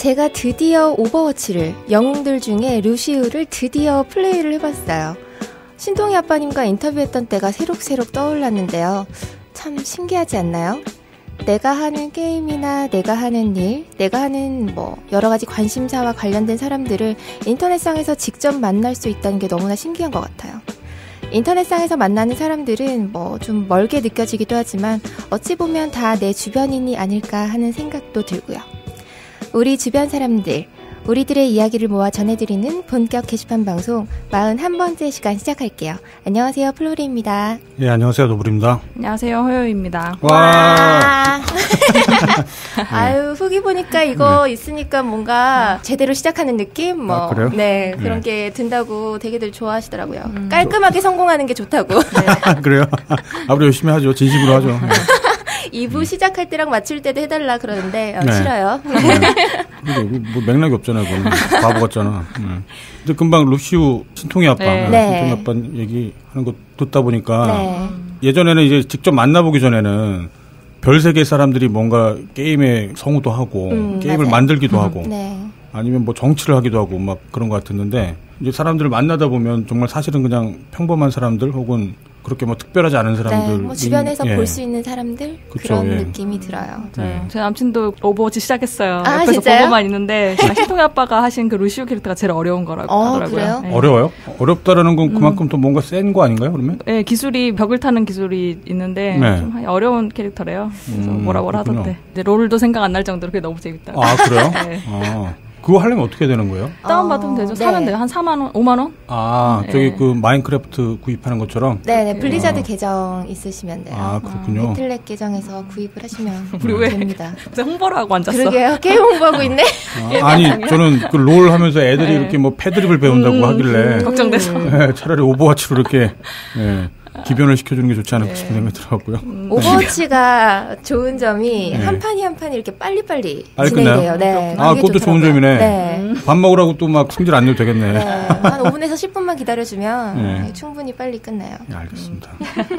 제가 드디어 오버워치를, 영웅들 중에 루시우를 드디어 플레이를 해봤어요. 신동희 아빠님과 인터뷰했던 때가 새록새록 떠올랐는데요. 참 신기하지 않나요? 내가 하는 게임이나 내가 하는 일, 내가 하는 여러 가지 관심사와 관련된 사람들을 인터넷상에서 직접 만날 수 있다는 게 너무나 신기한 것 같아요. 인터넷상에서 만나는 사람들은 좀 멀게 느껴지기도 하지만 어찌 보면 다 내 주변인이 아닐까 하는 생각도 들고요. 우리 주변 사람들, 우리들의 이야기를 모아 전해드리는 본격 게시판 방송 41번째 시간 시작할게요. 안녕하세요, 플로리입니다. 예, 안녕하세요, 노블입니다. 안녕하세요, 호요입니다. 와. 아유, 후기 보니까 이거 있으니까 뭔가 제대로 시작하는 느낌? 그래요? 네, 그런 게 든다고 되게들 좋아하시더라고요. 깔끔하게 성공하는 게 좋다고. 네. 그래요? 앞으로 열심히 하죠. 진심으로 하죠. 2부 시작할 때랑 맞출 때도 해달라 그러는데 싫어요. 뭐 맥락이 없잖아요. 바보 같잖아. 근데 금방 루시우 신통희 아빠, 신통희 아빠 얘기하는 거 듣다 보니까 예전에는 이제 직접 만나보기 전에는 별 세계 사람들이 뭔가 게임에 성우도 하고 게임을 맞아요. 만들기도 하고 아니면 뭐 정치를 하기도 하고 막 그런 것 같았는데 이제 사람들을 만나다 보면 정말 사실은 그냥 평범한 사람들 혹은 그렇게 뭐 특별하지 않은 사람들. 네, 주변에서 볼 수 있는 사람들 그쵸, 그런 느낌이 들어요. 제 남친도 오버워치 시작했어요. 아, 옆에서 진짜요? 보고만 있는데 신통희 아빠가 하신 그 루시우 캐릭터가 제일 어려운 거라고 하더라고요. 그래요? 네. 어려워요? 어렵다라는 건 그만큼 또 뭔가 센 거 아닌가요, 그러면? 네, 기술이 벽을 타는 기술이 있는데 좀 어려운 캐릭터래요. 그래서 뭐라 하던데. 이제 롤도 생각 안 날 정도로 그게 너무 재밌다. 아, 그래요? 네. 그거 하려면 어떻게 되는 거예요? 다운받으면 되죠. 사면 돼요. 한 4만 원, 5만 원? 저기 그 마인크래프트 구입하는 것처럼? 네, 블리자드 계정 있으시면 돼요. 아, 그렇군요. 배틀넷 계정에서 구입을 하시면 우리 왜 됩니다. 홍보를 하고 앉았어. 그러게요. 게임 홍보하고 있네. 아니, 저는 그 롤 하면서 애들이 이렇게 뭐 패드립을 배운다고 하길래. 걱정돼서. 차라리 오버워치로 이렇게, 기변을 시켜주는 게 좋지 않을까 싶은 생각이 들어갔고요. 오버워치가 좋은 점이 한 판이 한 판이 이렇게 빨리 진행돼요. 네, 그것도 좋은 점이네. 네. 밥 먹으라고 또 막 승질 안 내도 되겠네. 네, 한 5분에서 10분만 기다려주면 충분히 빨리 끝나요. 네, 알겠습니다.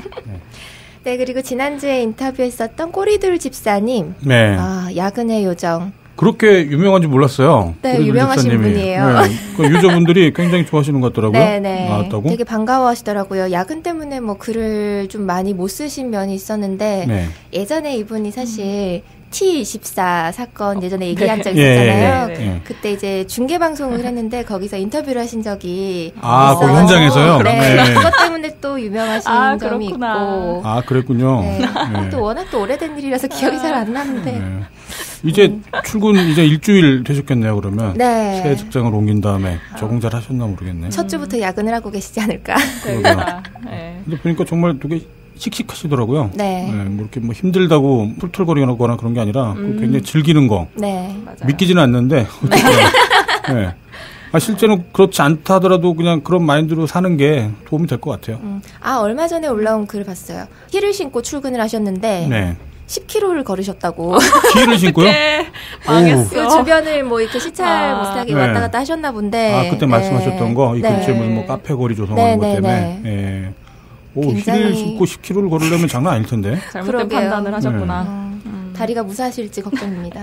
네, 그리고 지난주에 인터뷰했었던 꼬리둘 집사님. 네. 야근의 요정. 그렇게 유명한지 몰랐어요. 네, 유명하신 집사님이. 분이에요. 네. 그 유저분들이 굉장히 좋아하시는 것 같더라고요. 네네. 나왔다고. 되게 반가워하시더라고요. 야근 때문에 글을 좀 많이 못 쓰신 면이 있었는데 예전에 이분이 사실 T24 사건 예전에 얘기한 적 있었잖아요. 그때 이제 중계 방송을 했는데 거기서 인터뷰를 하신 적이 있어서 그 현장에서요? 네. 그것 때문에 또 유명하신 점이 있고. 그랬군요. 또 워낙 또 오래된 일이라서 기억이 잘 안 나는데. 이제 출근 이제 일주일 되셨겠네요, 그러면. 네. 새 직장을 옮긴 다음에 적응 잘 하셨나 모르겠네. 첫 주부터 야근을 하고 계시지 않을까. 근데 보니까 정말 되게 씩씩하시더라고요. 네. 뭐 이렇게 뭐 힘들다고 툴툴거리거나 그런 게 아니라 굉장히 즐기는 거. 네. 맞아요. 믿기지는 않는데. 네. 실제로 그렇지 않다 하더라도 그냥 그런 마인드로 사는 게 도움이 될 것 같아요. 얼마 전에 올라온 글을 봤어요. 힐을 신고 출근을 하셨는데 10km를 걸으셨다고. 힐을 신고요? 망했어. 그 주변을 뭐 이렇게 시찰 못하게 왔다 갔다 하셨나 본데. 그때 말씀하셨던 거, 이 근처에 무슨 뭐 카페 거리 조성하는 것 때문에. 힐을 신고 10km를 걸으려면 장난 아닐 텐데. 잘못된 판단을 하셨구나. 다리가 무사하실지 걱정입니다.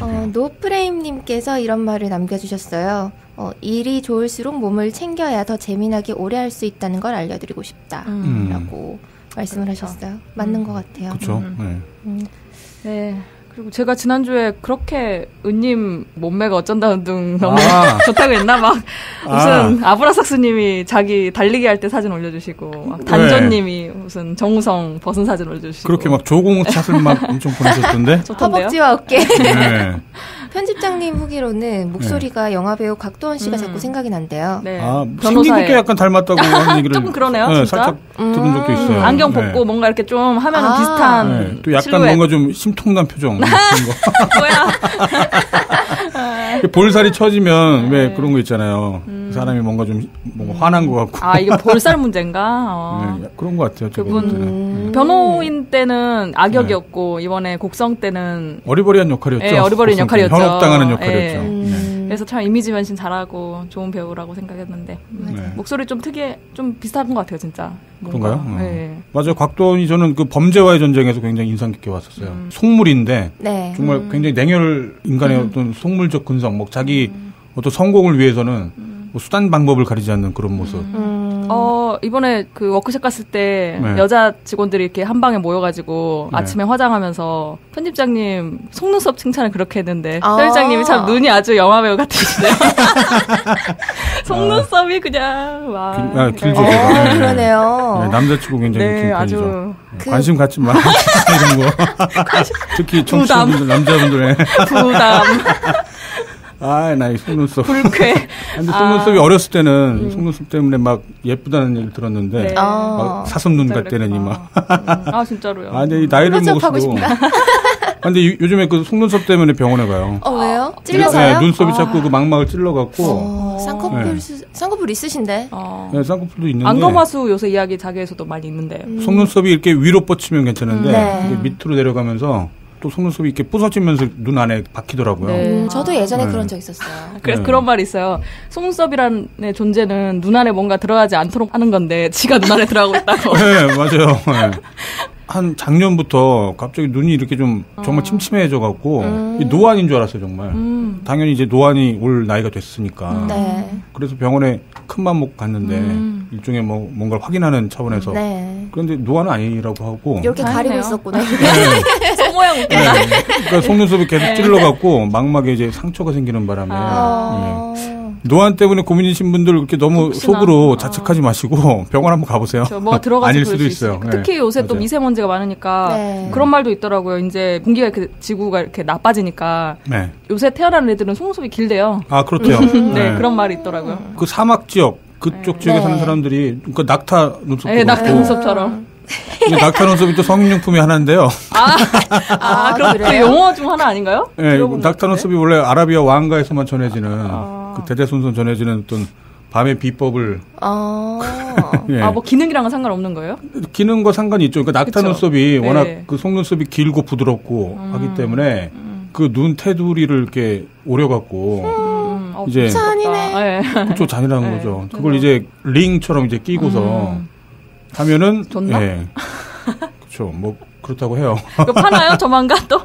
노프레임님께서 이런 말을 남겨주셨어요. 일이 좋을수록 몸을 챙겨야 더 재미나게 오래 할 수 있다는 걸 알려드리고 싶다. 라고 말씀을 하셨어요. 맞는 것 같아요. 그렇죠. 네. 그리고 제가 지난주에 그렇게 은님 몸매가 어쩐다는 등 너무 좋다고 했나? 막 무슨 아브라삭스님이 자기 달리기 할 때 사진 올려주시고 막 단조님이 무슨 정우성 벗은 사진 올려주시고 그렇게 막 조공샷을 막 엄청 보내셨던데? 허벅지와 어깨. 편집장님 후기로는 목소리가 영화배우 곽도원 씨가 자꾸 생각이 난대요. 네. 생긴 것도 약간 닮았다고 하는 얘기를 조금 그러네요. 진짜? 살짝 들은 적도 있어요. 안경 벗고 뭔가 이렇게 좀 하면 비슷한 또 약간 실루엣. 뭔가 좀 심통난 표정 뭐야? 볼살이 처지면 왜 그런 거 있잖아요. 사람이 뭔가 좀 화난 것 같고. 이게 볼살 문제인가? 그런 것 같아요. 그분 변호인 때는 악역이었고 이번에 곡성 때는 어리버리한 역할이었죠. 어리버리한 역할이었죠. 현혹당하는 역할이었죠. 그래서 참 이미지 변신 잘하고 좋은 배우라고 생각했는데 목소리 좀 특이해, 좀 비슷한 것 같아요, 진짜. 뭔가. 그런가요? 네. 맞아요. 곽도원이 저는 그 범죄와의 전쟁에서 굉장히 인상 깊게 봤었어요. 속물인데 정말 굉장히 냉혈 인간의 어떤 속물적 근성, 뭐 자기 어떤 성공을 위해서는 뭐 수단 방법을 가리지 않는 그런 모습. 이번에 그 워크숍 갔을 때 여자 직원들이 이렇게 한 방에 모여가지고 아침에 화장하면서 편집장님 속눈썹 칭찬을 그렇게 했는데 편집장님이 참 눈이 아주 영화배우 같으시네요. 속눈썹이 그냥 와. 길죠. 그러네요. 네, 남자치고 굉장히 긴 편이죠. 관심 갖지 마. 이런 거. 특히 청취자분들, 남자분들의 부담. 나 이 속눈썹. 불쾌. 근데 속눈썹이 어렸을 때는 속눈썹 때문에 막 예쁘다는 얘기를 들었는데, 막 사슴눈 같다느니 막. 진짜로요? 근데 이 나이를 먹을수록. 근데 요즘에 그 속눈썹 때문에 병원에 가요. 왜요? 찔려서요? 네, 눈썹이 자꾸 그 망막을 찔러갖고. 쌍꺼풀 있으신데? 네, 쌍꺼풀도 있는데. 안검하수 요새 이야기 자기에서도 많이 있는데. 속눈썹이 이렇게 위로 뻗치면 괜찮은데, 이게 밑으로 내려가면서 또 속눈썹이 이렇게 부서지면서 눈 안에 박히더라고요. 저도 예전에 그런 적 있었어요. 그래서 그런 말이 있어요. 속눈썹이라는 존재는 눈 안에 뭔가 들어가지 않도록 하는 건데 지가 눈 안에 들어가고 있다고. 네, 맞아요. 네. 한 작년부터 갑자기 눈이 이렇게 좀 정말 침침해져갖고 노안인 줄 알았어요, 정말. 당연히 이제 노안이 올 나이가 됐으니까. 그래서 병원에 큰맘 먹고 갔는데 일종의 뭐 뭔가를 확인하는 차원에서. 그런데 노안은 아니라고 하고. 이렇게 가리고 있었구나. 손 모양 웃긴다. 그러니까 속눈썹이 계속 찔러갖고 막막에 이제 상처가 생기는 바람에. 노안 때문에 고민이신 분들 그렇게 너무 그렇구나. 속으로 자책하지 마시고 병원 한번 가보세요. 뭐 들어가서 아닐 수도 있어요. 특히 요새 또 미세먼지가 많으니까 그런 말도 있더라고요. 이제 공기가 이렇게 지구가 이렇게 나빠지니까 요새 태어나는 애들은 속눈썹이 길대요. 그렇대요. 그런 말이 있더라고요. 그 사막 지역 그쪽 지역에 사는 사람들이 그 낙타 눈썹. 낙타 눈썹처럼. 낙타 눈썹이 또 성인용품이 하나인데요. 그럼 그 용어 중 하나 아닌가요? 네, 낙타 눈썹이 원래 아라비아 왕가에서만 전해지는 그 대대손손 전해지는 어떤 밤의 비법을. 뭐 기능이랑은 상관없는 거예요? 기능과 상관이 있죠. 그러니까 낙타 눈썹이 워낙 그 속눈썹이 길고 부드럽고 하기 때문에 그 눈 테두리를 이렇게 오려갖고 이제 잔이네. 그쵸, 잔이라는 거죠. 그걸 이제 링처럼 이제 끼고서 하면은 좋나? 그렇죠. 뭐 그렇다고 해요. 이거 파나요? 조만간 또?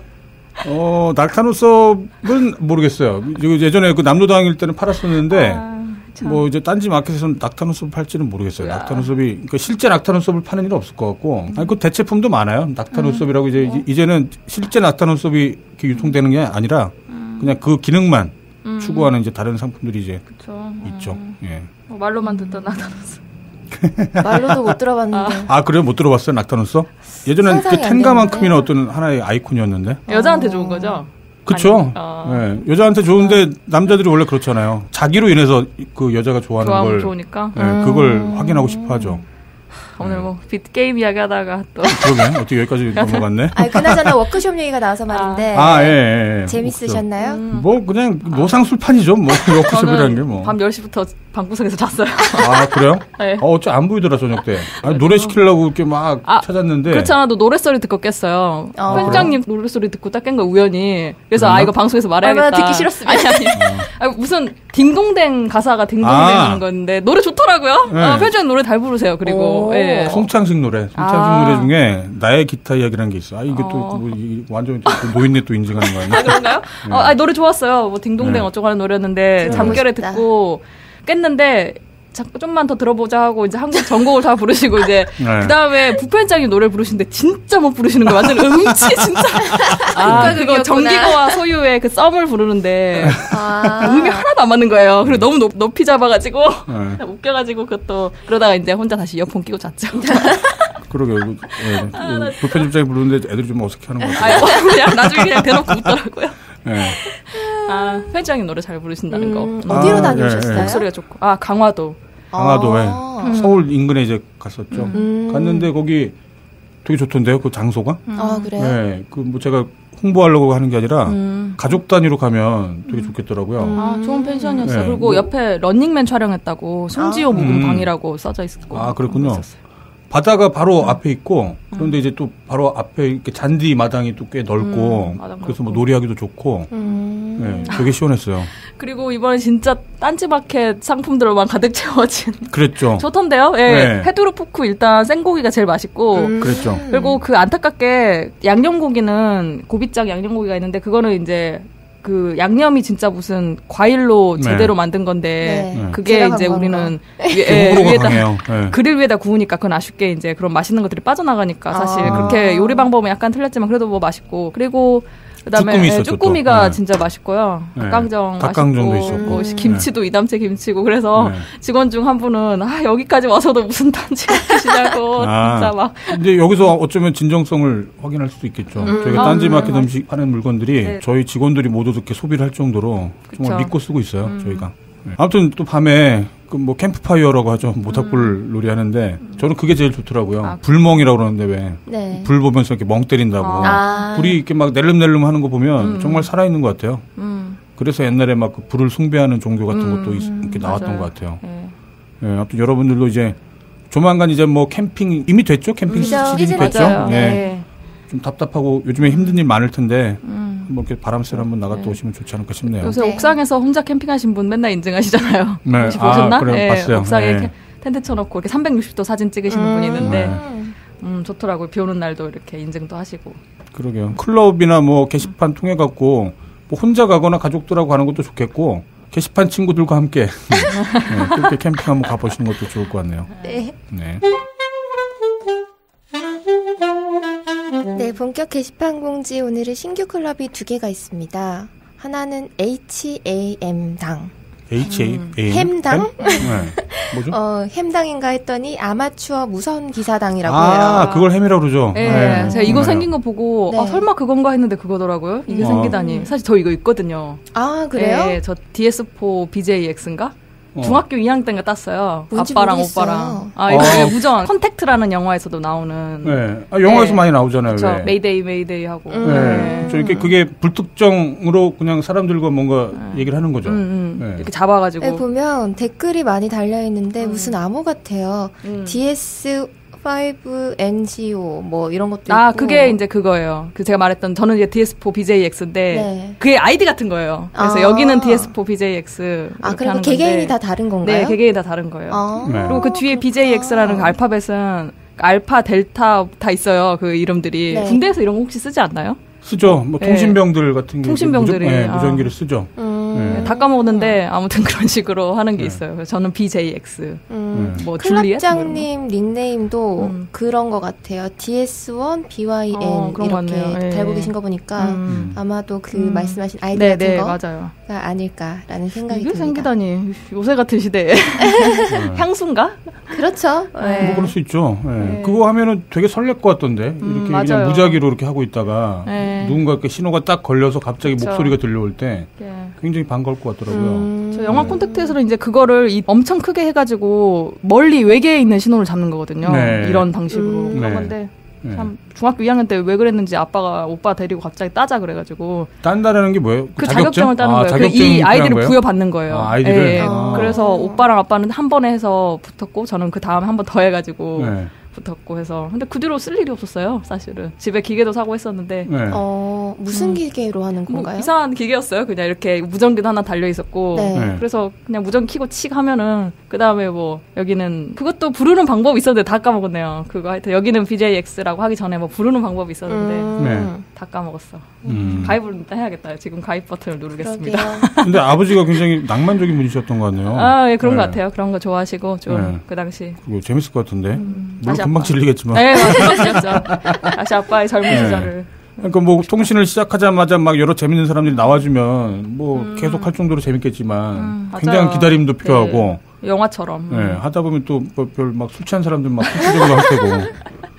낙타 눈썹은 모르겠어요. 예전에 그 남로당일 때는 팔았었는데 뭐 이제 딴지 마켓에서는 낙타 눈썹 팔지는 모르겠어요. 낙타 눈썹이 그러니까 실제 낙타 눈썹을 파는 일은 없을 것 같고, 그 대체품도 많아요. 낙타 눈썹이라고 이제는 실제 낙타 눈썹이 이렇게 유통되는 게 아니라 그냥 그 기능만 추구하는 이제 다른 상품들이 이제 있죠. 말로만 듣던 낙타 눈썹. 말로도 못 들어봤는데. 그래요? 못 들어봤어요? 낙타 눈썹? 예전엔 그 텐가만큼이나 어떤 하나의 아이콘이었는데. 여자한테 좋은 거죠? 그쵸. 여자한테 좋은데 남자들이 원래 그렇잖아요. 자기로 인해서 그 여자가 좋아하는 걸. 좋으니까. 그걸 확인하고 싶어 하죠. 오늘 뭐 빗게임 이야기 하다가 또. 그러게. 어떻게 여기까지 넘어갔네. 그나저나 워크숍 얘기가 나와서 말인데. 예. 재밌으셨나요? 뭐 그냥 노상술판이죠. 뭐 워크숍이라는 게 뭐. 밤 10시부터 방구석에서 잤어요. 그래요? 네. 어째 안 보이더라 저녁 때. 노래 시키려고 이렇게 막 찾았는데. 그렇지 않아도 노랫소리 듣고 깼어요. 편집장님 노랫소리 듣고 딱 깬 거 우연히. 그래서 이거 방송에서 말해야겠다. 얼마나 듣기 싫었으면. 아니. 무슨 딩동댕 가사가 딩동댕하는 건데 노래 좋더라고요. 편집장님 노래 잘 부르세요. 그리고 송창식 노래 중에 나의 기타 이야기라는 게 있어. 이게 또 완전 노인네 또 인증하는 거 아니야? 그런가요? 노래 좋았어요. 뭐 딩동댕 어쩌고 하는 노래였는데 잠결에 듣고 깼는데 좀만 더 들어보자 하고 이제 한국 전곡을 다 부르시고 이제 그 다음에 부편장님 노래 부르시는데 진짜 못 부르시는 거 완전 음치 진짜. 그거 정기고와 소유의 그 썸을 부르는데 음이 하나도 안 맞는 거예요. 그리고 너무 높이 잡아가지고 웃겨가지고 그것도 그러다가 이제 혼자 다시 이어폰 끼고 잤죠. 그러게요. 부편집장이 부르는데 애들이 좀 어색해하는 것 같아요. 그냥 나중에 그냥 대놓고 웃더라고요. 편집장님 노래 잘 부르신다는 거. 어디로 다녀오셨어요? 목소리가 좋고. 강화도. 강화도에 서울 인근에 이제 갔었죠. 갔는데 거기 되게 좋던데요, 그 장소가. 그래요? 네, 그 뭐 제가 홍보하려고 하는 게 아니라 가족 단위로 가면 되게 좋겠더라고요. 좋은 펜션이었어요. 그리고 옆에 런닝맨 촬영했다고 송지효 묵은 방이라고 써져 있었고. 그렇군요. 바다가 바로 앞에 있고, 그런데 이제 또 바로 앞에 이렇게 잔디 마당이 또 꽤 넓고, 그래서 뭐 놀이하기도 좋고, 되게 시원했어요. 그리고 이번에 진짜 딴지마켓 상품들로만 가득 채워진. 그랬죠. 좋던데요? 예. 네. 헤드로포크 일단 생고기가 제일 맛있고. 그랬죠. 그리고 그 안타깝게 양념고기는 고비장 양념고기가 있는데 그거는 이제 그 양념이 진짜 무슨 과일로 제대로 만든 건데 그게 이제 우리는 위에다 그릴 위에다 구우니까 그건 아쉽게 이제 그런 맛있는 것들이 빠져나가니까 사실 그렇게 요리 방법은 약간 틀렸지만 그래도 뭐 맛있고 그리고 그다음에 쭈꾸미가 진짜 맛있고요. 닭강정도 있었고 뭐 김치도 이담채 김치고 그래서 직원 중 한 분은 여기까지 와서도 무슨 딴지 드시냐고 진짜 막. 근데 여기서 어쩌면 진정성을 확인할 수도 있겠죠. 저희가 딴지마켓 음식 하는 물건들이 저희 직원들이 모두 이렇게 소비를 할 정도로 정말 믿고 쓰고 있어요. 저희가. 아무튼 또 밤에 그 뭐 캠프파이어라고 하죠. 모닥불 놀이 하는데 저는 그게 제일 좋더라고요. 불멍이라고 그러는데 왜 불 보면서 이렇게 멍 때린다고 불이 이렇게 막 낼름낼름 하는 거 보면 정말 살아있는 것 같아요. 그래서 옛날에 막 그 불을 숭배하는 종교 같은 것도 이렇게 나왔던 것 같아요. 아무튼 여러분들도 이제 조만간 이제 뭐 캠핑 이미 됐죠? 캠핑 시즌이 됐죠? 좀 답답하고 요즘에 힘든 일 많을 텐데 뭐 이렇게 바람 쐬러 한번 나갔다 오시면 좋지 않을까 싶네요. 요새 옥상에서 혼자 캠핑하신 분 맨날 인증하시잖아요. 혹시 보셨나? 그래, 봤어요. 옥상에 텐트 쳐놓고 이렇게 360도 사진 찍으시는 분이 있는데 좋더라고요. 비 오는 날도 이렇게 인증도 하시고. 그러게요. 클럽이나 뭐 게시판 통해 갖고 뭐 혼자 가거나 가족들하고 가는 것도 좋겠고 게시판 친구들과 함께 그렇게 캠핑 한번 가보시는 것도 좋을 것 같네요. 네. 네, 본격 게시판 공지 오늘은 신규 클럽이 2개가 있습니다. 하나는 HAM당. HAM? 햄당? 뭐죠? 햄당인가 했더니 아마추어 무선 기사당이라고 해요. 그걸 햄이라고 그러죠. 제가 이거 생긴 거 보고 설마 그건가 했는데 그거더라고요. 이게 생기다니. 사실 저 이거 있거든요. 그래요? 네, 저 DS4 BJX인가? 중학교 2학년 때인가 땄어요. 아빠랑 모르겠어요. 오빠랑. 이거 무전. 컨택트라는 영화에서도 나오는. 영화에서 많이 나오잖아요. 그렇죠. 메이데이 하고. 그게 불특정으로 그냥 사람들과 뭔가 얘기를 하는 거죠. 이렇게 잡아가지고. 보면 댓글이 많이 달려있는데 무슨 암호 같아요. DS5NGO 뭐 이런 것도 있고. 그게 이제 그거예요. 제가 말했던 저는 이제 DS4 BJX인데 그게 아이디 같은 거예요. 그래서 여기는 DS4 BJX. 그리고 개개인이 다 다른 건가요? 네, 개개인이 다 다른 거예요. 그리고 그 뒤에 BJX라는 그 알파벳은 알파, 델타 다 있어요. 그 이름들이. 군대에서 이런 거 혹시 쓰지 않나요? 쓰죠. 뭐 통신병들 같은 게. 통신병들이. 무전기를 쓰죠. 다 까먹었는데 아무튼 그런 식으로 하는 게 있어요. 그래서 저는 BJX. 뭐 줄리엣? 클럽장님 닉네임도 그런 것 같아요. DS1 BYN 이렇게 달고 계신 거 보니까 아마도 그 말씀하신 아이디 같은 거가 맞아요. 아닐까라는 생각이 이게 듭니다. 생기다니 요새 같은 시대에 향수인가? 그렇죠. 뭐 그럴 수 있죠. 그거 하면은 되게 설렐 것 같던데 이렇게 그냥 무작위로 이렇게 하고 있다가 누군가 이렇게 신호가 딱 걸려서 갑자기 목소리가 들려올 때 굉장히 반가울 것 같더라고요. 저 영화 콘택트에서는 이제 그거를 엄청 크게 해가지고 멀리 외계에 있는 신호를 잡는 거거든요. 이런 방식으로 그런 건데 참 중학교 2학년 때 왜 그랬는지 아빠가 오빠 데리고 갑자기 따자 그래가지고 딴다라는 게 뭐예요? 그 자격증을 따는 거예요. 이 아이디를 부여받는 거예요. 아이디를? 그래서 오빠랑 아빠는 한 번에 해서 붙었고 저는 그 다음에 한 번 더 해가지고 붙었고 해서 근데 그 뒤로 쓸 일이 없었어요. 사실은 집에 기계도 사고 했었는데 무슨 기계로 하는 건가요? 뭐 이상한 기계였어요. 그냥 이렇게 무전기도 하나 달려 있었고 그래서 그냥 무전기 키고 칙 하면은 그 다음에 뭐 여기는 그것도 부르는 방법이 있었는데 다 까먹었네요. 그거 하여튼 여기는 BJX라고 하기 전에 뭐 부르는 방법이 있었는데 다 까먹었어. 가입을 일단 해야겠다. 지금 가입 버튼을 누르겠습니다. 근데 아버지가 굉장히 낭만적인 분이셨던 것 같네요. 그런 것 같아요. 그런 거 좋아하시고 좀 그 당시 그리고 재밌을 것 같은데 물론 금방 질리겠지만 맞았죠. 다시 아빠의 젊은 시절을. 그러니까 뭐 통신을 시작하자마자 막 여러 재밌는 사람들이 나와주면 뭐 계속 할 정도로 재밌겠지만 굉장한 기다림도 필요하고 영화처럼 하다 보면 또 별 막 술 취한 사람들 막 술주정도 할 테고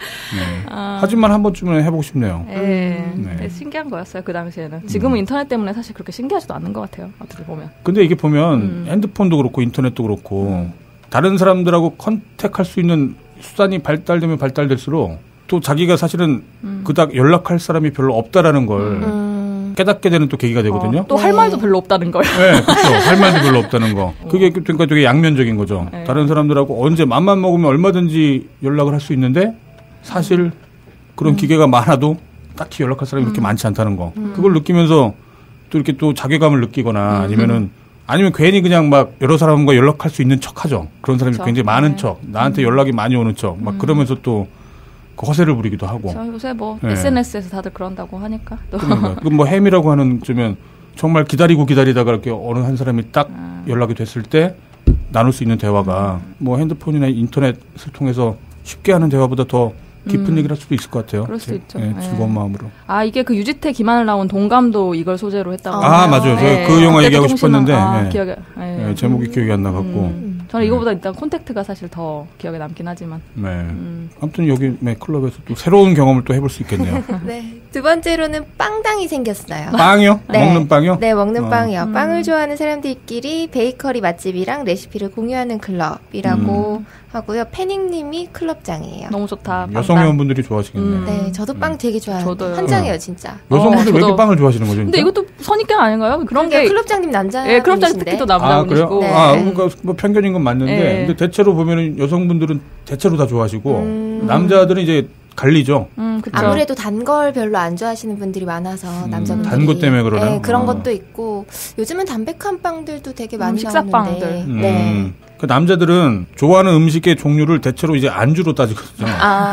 하지만 한 번쯤은 해보고 싶네요. 신기한 거였어요 그 당시에는. 지금은 인터넷 때문에 사실 그렇게 신기하지도 않는 것 같아요. 어떻게 보면. 근데 이게 보면 핸드폰도 그렇고 인터넷도 그렇고 다른 사람들하고 컨택할 수 있는 수단이 발달되면 발달될수록 또 자기가 사실은 그닥 연락할 사람이 별로 없다라는 걸 깨닫게 되는 또 계기가 되거든요. 또 할 말도 별로 없다는 걸. 그렇죠. 할 말도 별로 없다는 거. 그게 그러니까 되게 양면적인 거죠. 다른 사람들하고 언제 맘만 먹으면 얼마든지 연락을 할 수 있는데 사실 그런 기계가 많아도 딱히 연락할 사람이 그렇게 많지 않다는 거. 그걸 느끼면서 또 이렇게 또 자괴감을 느끼거나 아니면은 아니면 괜히 그냥 막 여러 사람과 연락할 수 있는 척하죠. 그런 사람이 그렇죠. 굉장히 많은 척, 나한테 연락이 많이 오는 척, 막 그러면서 또 그 허세를 부리기도 하고. 요새 뭐 SNS에서 다들 그런다고 하니까. 그러니까 그 뭐 햄이라고 하는 점은 정말 기다리다가 이렇게 어느 한 사람이 딱 연락이 됐을 때 나눌 수 있는 대화가 뭐 핸드폰이나 인터넷을 통해서 쉽게 하는 대화보다 더 깊은 얘기를 할 수도 있을 것 같아요. 그럴 수도 있죠. 즐거운 마음으로. 이게 그 유지태 김하늘 나온 동감도 이걸 소재로 했다고. 맞아요. 제가 그 영화 얘기하고 싶었는데 기억에 제목이 기억이 안 나갖고. 저는 이거보다 일단 콘택트가 사실 더 기억에 남긴 하지만. 네. 아무튼 여기 클럽에서 또 새로운 경험을 또 해볼 수 있겠네요. 네. 두 번째로는 빵당이 생겼어요. 빵이요? 네. 먹는 빵이요? 네, 먹는 빵이요. 빵을 좋아하는 사람들끼리 베이커리 맛집이랑 레시피를 공유하는 클럽이라고 하고요. 패닝님이 클럽장이에요. 너무 좋다. 여성 회원분들이 좋아하시겠네요. 네, 저도 빵 되게 좋아해요. 저도요. 한장이에요, 진짜. 여성분들 왜 이렇게 빵을 좋아하시는 거죠? 근데 이것도 선입견 아닌가요? 그런 게 클럽장님 남자. 네, 클럽장 특히 또 남자분이시고. 네. 그러니까 뭐 편견인 건 맞는데, 근데 대체로 보면은 여성분들은 대체로 다 좋아하시고 남자들은 이제 갈리죠. 아무래도 단 걸 별로 안 좋아하시는 분들이 많아서 남자분들이. 단 것 때문에 그러나? 네, 그런 것도 있고 요즘은 담백한 빵들도 되게 많이 식사빵들. 나오는데. 네. 그 남자들은 좋아하는 음식의 종류를 대체로 이제 안주로 따지거든요.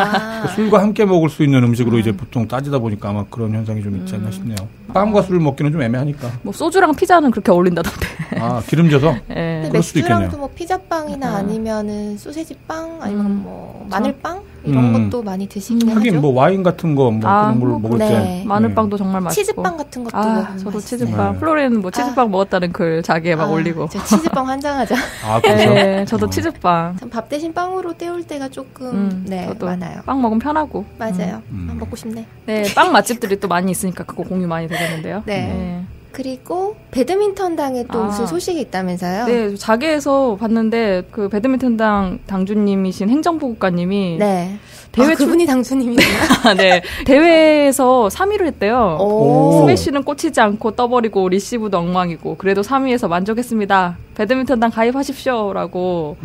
술과 함께 먹을 수 있는 음식으로 이제 보통 따지다 보니까 아마 그런 현상이 좀 있지 않나 싶네요. 빵과 술을 먹기는 좀 애매하니까. 뭐 소주랑 피자는 그렇게 어울린다던데. 기름져서? 네. 그럴 수도 있겠네요. 맥주랑도 뭐 피자빵이나 아니면은 소세지빵 아니면 뭐 마늘빵 이런 것도 많이 드시긴 하죠. 하긴 뭐 와인 같은 거 뭐 그런 걸 먹을 때 마늘빵도 정말 맛있고. 치즈빵 같은 것도 먹으면 저도 맛있어요. 치즈빵. 플로렌 뭐 치즈빵 먹었다는 글 자기에 막 올리고. 저 치즈빵 환장하죠. 그렇죠? 네, 저도 치즈빵. 밥 대신 빵으로 때울 때가 조금 많아요. 빵 먹으면 편하고. 맞아요. 먹고 싶네. 네, 빵 맛집들이 또 많이 있으니까 그거 공유 많이 되겠는데요. 네. 그리고 배드민턴당에 또 무슨 소식이 있다면서요? 네, 자계에서 봤는데 그 배드민턴당 당주님이신 행정부국장님이 그분이 당주님이구나. 네, 대회에서 3위를 했대요. 스매시는 꽂히지 않고 떠버리고 리시브도 엉망이고 그래도 3위에서 만족했습니다. 배드민턴당 가입하십시오라고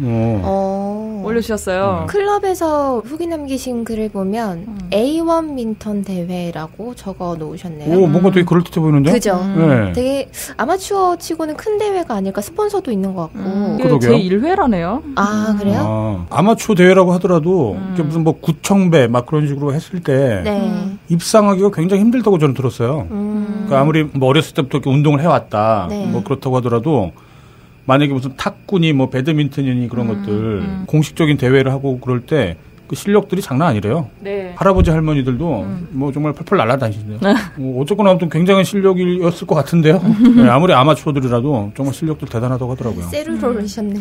올려주셨어요. 클럽에서 후기 남기신 글을 보면 A1 민턴 대회라고 적어 놓으셨네요. 뭔가 되게 그럴듯해 보이는데? 그죠? 되게 아마추어 치고는 큰 대회가 아닐까. 스폰서도 있는 것 같고. 제 1회라네요. 그래요? 아마추어 대회라고 하더라도 무슨 뭐 구청배 막 그런 식으로 했을 때 입상하기가 굉장히 힘들다고 저는 들었어요. 그러니까 아무리 뭐 어렸을 때부터 이렇게 운동을 해왔다 뭐 그렇다고 하더라도 만약에 무슨 탁구니 뭐 배드민턴이니 그런 것들 공식적인 대회를 하고 그럴 때 그 실력들이 장난 아니래요. 네. 할아버지 할머니들도 뭐 정말 펄펄 날아다니시네요. 어쨌거나 아무튼 굉장한 실력이었을 것 같은데요. 네, 아무리 아마추어들이라도 정말 실력들 대단하다고 하더라고요. 셀을 올리셨네.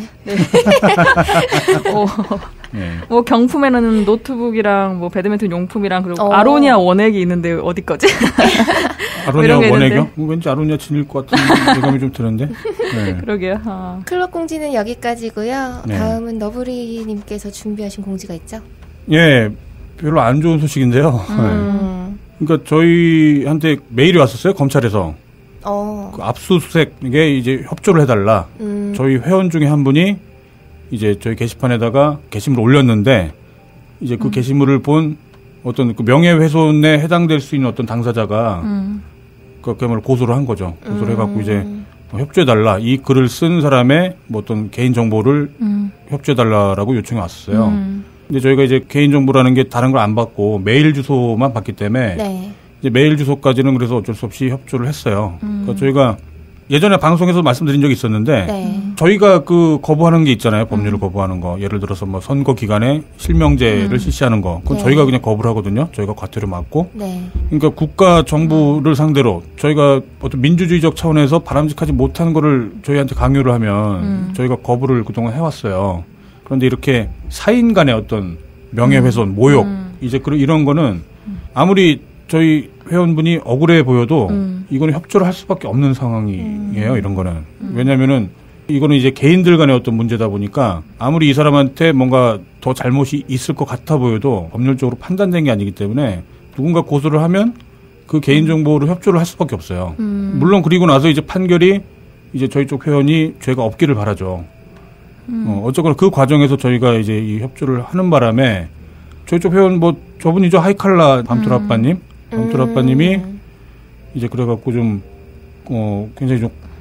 뭐 경품에는 노트북이랑 뭐 배드민턴 용품이랑 그리고 아로니아 원액이 있는데 어디 거지? 아로니아 원액이요? 왠지 아로니아 진일 것 같은 예감이 좀 드는데. 네. 그러게요. 클럽 공지는 여기까지고요. 다음은 너브리님께서 준비하신 공지가 있죠? 예, 별로 안 좋은 소식인데요. 그러니까 저희한테 메일이 왔었어요, 검찰에서. 그 압수수색에 이제 협조를 해달라. 저희 회원 중에 한 분이 이제 저희 게시판에다가 게시물을 올렸는데 이제 그 게시물을 본 어떤 그 명예훼손에 해당될 수 있는 어떤 당사자가 그야말로 고소를 한 거죠. 고소를 해갖고 이제 협조해달라. 이 글을 쓴 사람의 뭐 어떤 개인정보를 협조해달라라고 요청이 왔었어요. 근데 저희가 이제 개인정보라는 게 다른 걸 안 받고 메일 주소만 받기 때문에 이제 메일 주소까지는 그래서 어쩔 수 없이 협조를 했어요. 그러니까 저희가 예전에 방송에서 말씀드린 적이 있었는데 저희가 그 거부하는 게 있잖아요. 법률을 거부하는 거. 예를 들어서 뭐 선거 기간에 실명제를 실시하는 거. 그건 저희가 그냥 거부를 하거든요. 저희가 과태료 맞고. 그러니까 국가 정부를 상대로 저희가 어떤 민주주의적 차원에서 바람직하지 못한 거를 저희한테 강요를 하면 저희가 거부를 그동안 해왔어요. 그런데 이렇게 사인 간의 어떤 명예훼손, 모욕 이제 이런 거는 아무리 저희 회원분이 억울해 보여도 이거는 협조를 할 수밖에 없는 상황이에요. 이런 거는. 왜냐면은 이거는 이제 개인들 간의 어떤 문제다 보니까 아무리 이 사람한테 뭔가 더 잘못이 있을 것 같아 보여도 법률적으로 판단된 게 아니기 때문에 누군가 고소를 하면 그 개인정보를 협조를 할 수밖에 없어요. 물론 그리고 나서 이제 판결이 이제 저희 쪽 회원이 죄가 없기를 바라죠. 어쨌거나 그 과정에서 저희가 이제 이 협조를 하는 바람에 저희 쪽 회원 뭐 저분이죠. 하이칼라 밤토라빠님. 밤토라빠님이 이제 그래갖고 좀 굉장히 좀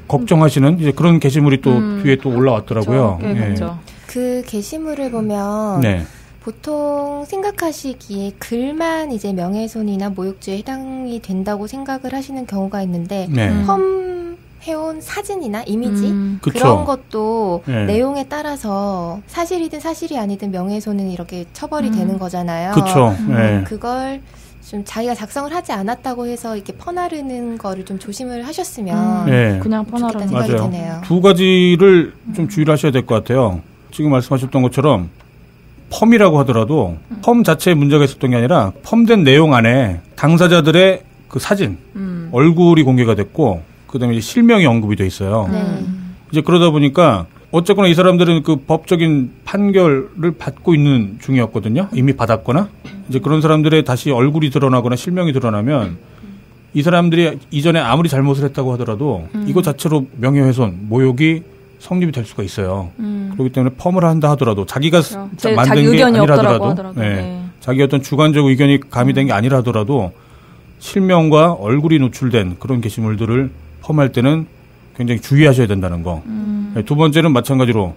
걱정하시는 이제 그런 게시물이 또 뒤에 또 올라왔더라고요. 그렇죠. 그 게시물을 보면 네. 보통 생각하시기에 글만 이제 명예훼손이나 모욕죄에 해당이 된다고 생각을 하시는 경우가 있는데 펌해온 사진이나 이미지 그런 것도 내용에 따라서 사실이든 사실이 아니든 명예훼손은 이렇게 처벌이 되는 거잖아요. 그렇죠. 그걸 좀 자기가 작성을 하지 않았다고 해서 이렇게 퍼나르는 거를 좀 조심을 하셨으면 그냥 퍼나르는 생각이 드네요. 두 가지를 좀 주의를 하셔야 될 것 같아요. 지금 말씀하셨던 것처럼 펌이라고 하더라도 펌 자체에 문제가 있었던 게 아니라 펌된 내용 안에 당사자들의 그 사진, 얼굴이 공개가 됐고 그다음에 이제 실명이 언급이 돼 있어요. 이제 그러다 보니까 어쨌거나 이 사람들은 그 법적인 판결을 받고 있는 중이었거든요. 이미 받았거나 이제 그런 사람들의 다시 얼굴이 드러나거나 실명이 드러나면 이 사람들이 이전에 아무리 잘못을 했다고 하더라도 이거 자체로 명예훼손, 모욕이 성립이 될 수가 있어요. 그렇기 때문에 펌을 한다 하더라도 자기가 만든 자기 게 아니라더라도 하더라도. 자기 어떤 주관적 의견이 가미된 게 아니라더라도 실명과 얼굴이 노출된 그런 게시물들을 펌할 때는 굉장히 주의하셔야 된다는 거. 두 번째는 마찬가지로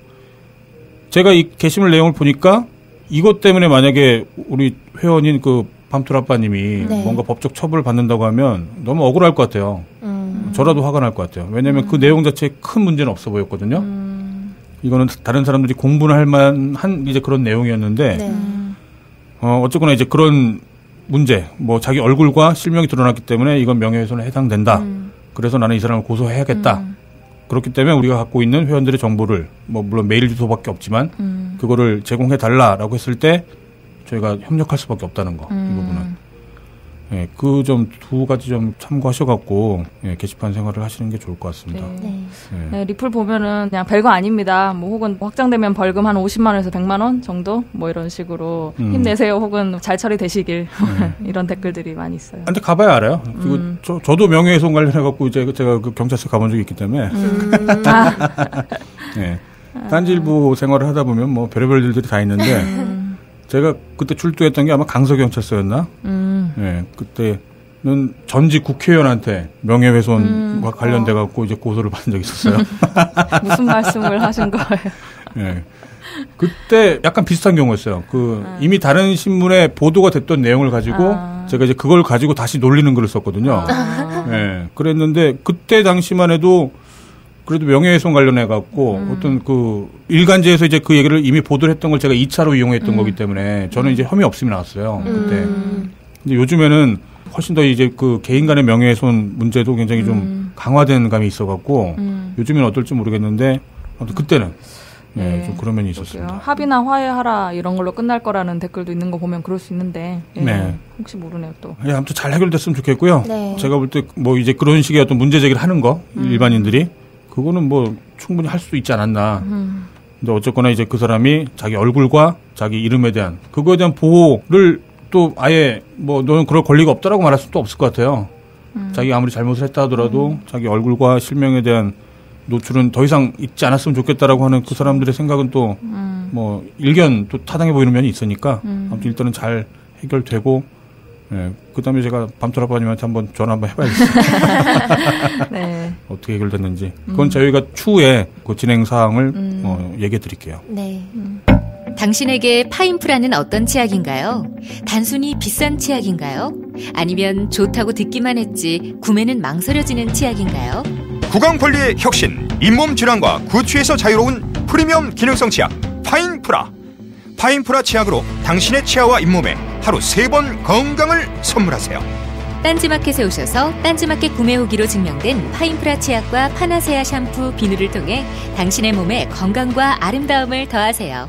제가 이 게시물 내용을 보니까 이것 때문에 만약에 우리 회원인 그 밤토라빠님이 뭔가 법적 처벌을 받는다고 하면 너무 억울할 것 같아요. 저라도 화가 날 것 같아요. 왜냐하면 그 내용 자체에 큰 문제는 없어 보였거든요. 이거는 다른 사람들이 공부를 할 만한 이제 그런 내용이었는데 어쨌거나 이제 그런 문제, 뭐 자기 얼굴과 실명이 드러났기 때문에 이건 명예훼손에 해당된다. 그래서 나는 이 사람을 고소해야겠다. 그렇기 때문에 우리가 갖고 있는 회원들의 정보를 뭐 물론 메일 주소밖에 없지만 그거를 제공해 달라라고 했을 때 저희가 협력할 수밖에 없다는 거. 이 부분은. 예, 그 점 두 가지 좀 참고하셔갖고 게시판 생활을 하시는 게 좋을 것 같습니다. 네, 리플 보면은 그냥 별거 아닙니다. 뭐 혹은 확장되면 벌금 한 50만 원에서 100만 원 정도 뭐 이런 식으로 힘내세요. 혹은 잘 처리되시길 이런 댓글들이 많이 있어요. 근데 가봐야 알아요. 그리고 저도 명예훼손 관련해갖고 이제 제가 그 경찰서 가본 적이 있기 때문에. 네. 딴지일보 생활을 하다 보면 뭐 별의별 일들이 다 있는데. 제가 그때 출두했던 게 아마 강서경찰서였나? 네, 그때는 전직 국회의원한테 명예훼손과 관련돼갖고 이제 고소를 받은 적이 있었어요. 무슨 말씀을 하신 거예요? 네. 그때 약간 비슷한 경우였어요. 이미 다른 신문에 보도가 됐던 내용을 가지고 제가 이제 그걸 가지고 다시 놀리는 글을 썼거든요. 네, 그랬는데 그때 당시만 해도 그래도 명예훼손 관련해갖고 어떤 그 일간지에서 이제 그 얘기를 이미 보도를 했던 걸 제가 2차로 이용했던 거기 때문에 저는 이제 혐의 없음이 나왔어요. 그때. 근데 요즘에는 훨씬 더 이제 그 개인 간의 명예훼손 문제도 굉장히 좀 강화된 감이 있어갖고 요즘에는 어떨지 모르겠는데 아무튼 그때는 좀 그런 면이 있었습니다. 합의나 화해하라 이런 걸로 끝날 거라는 댓글도 있는 거 보면 그럴 수 있는데 혹시 모르네요 또. 아무튼 잘 해결됐으면 좋겠고요. 제가 볼 때 뭐 이제 그런 식의 어떤 문제 제기를 하는 거 일반인들이 그거는 뭐 충분히 할 수 있지 않았나. 근데 어쨌거나 이제 그 사람이 자기 얼굴과 자기 이름에 대한 그거에 대한 보호를 또 아예 뭐 너는 그럴 권리가 없다라고 말할 수도 없을 것 같아요. 자기가 아무리 잘못을 했다 하더라도 자기 얼굴과 실명에 대한 노출은 더 이상 있지 않았으면 좋겠다라고 하는 그 사람들의 생각은 또 뭐 일견 또 타당해 보이는 면이 있으니까 아무튼 일단은 잘 해결되고 그다음에 제가 밤토라빠님한테 한번 전화 한번 해봐야겠어요. 네. 어떻게 해결됐는지. 그건 저희가 추후에 그 진행 사항을 얘기해 드릴게요. 네. 당신에게 파인프라는 어떤 치약인가요? 단순히 비싼 치약인가요? 아니면 좋다고 듣기만 했지 구매는 망설여지는 치약인가요? 구강 관리의 혁신, 잇몸 질환과 구취에서 자유로운 프리미엄 기능성 치약 파인프라. 파인프라 치약으로 당신의 치아와 잇몸에 하루 3번 건강을 선물하세요. 딴지마켓에 오셔서 딴지마켓 구매 후기로 증명된 파인프라 치약과 파나세아 샴푸, 비누를 통해 당신의 몸에 건강과 아름다움을 더하세요.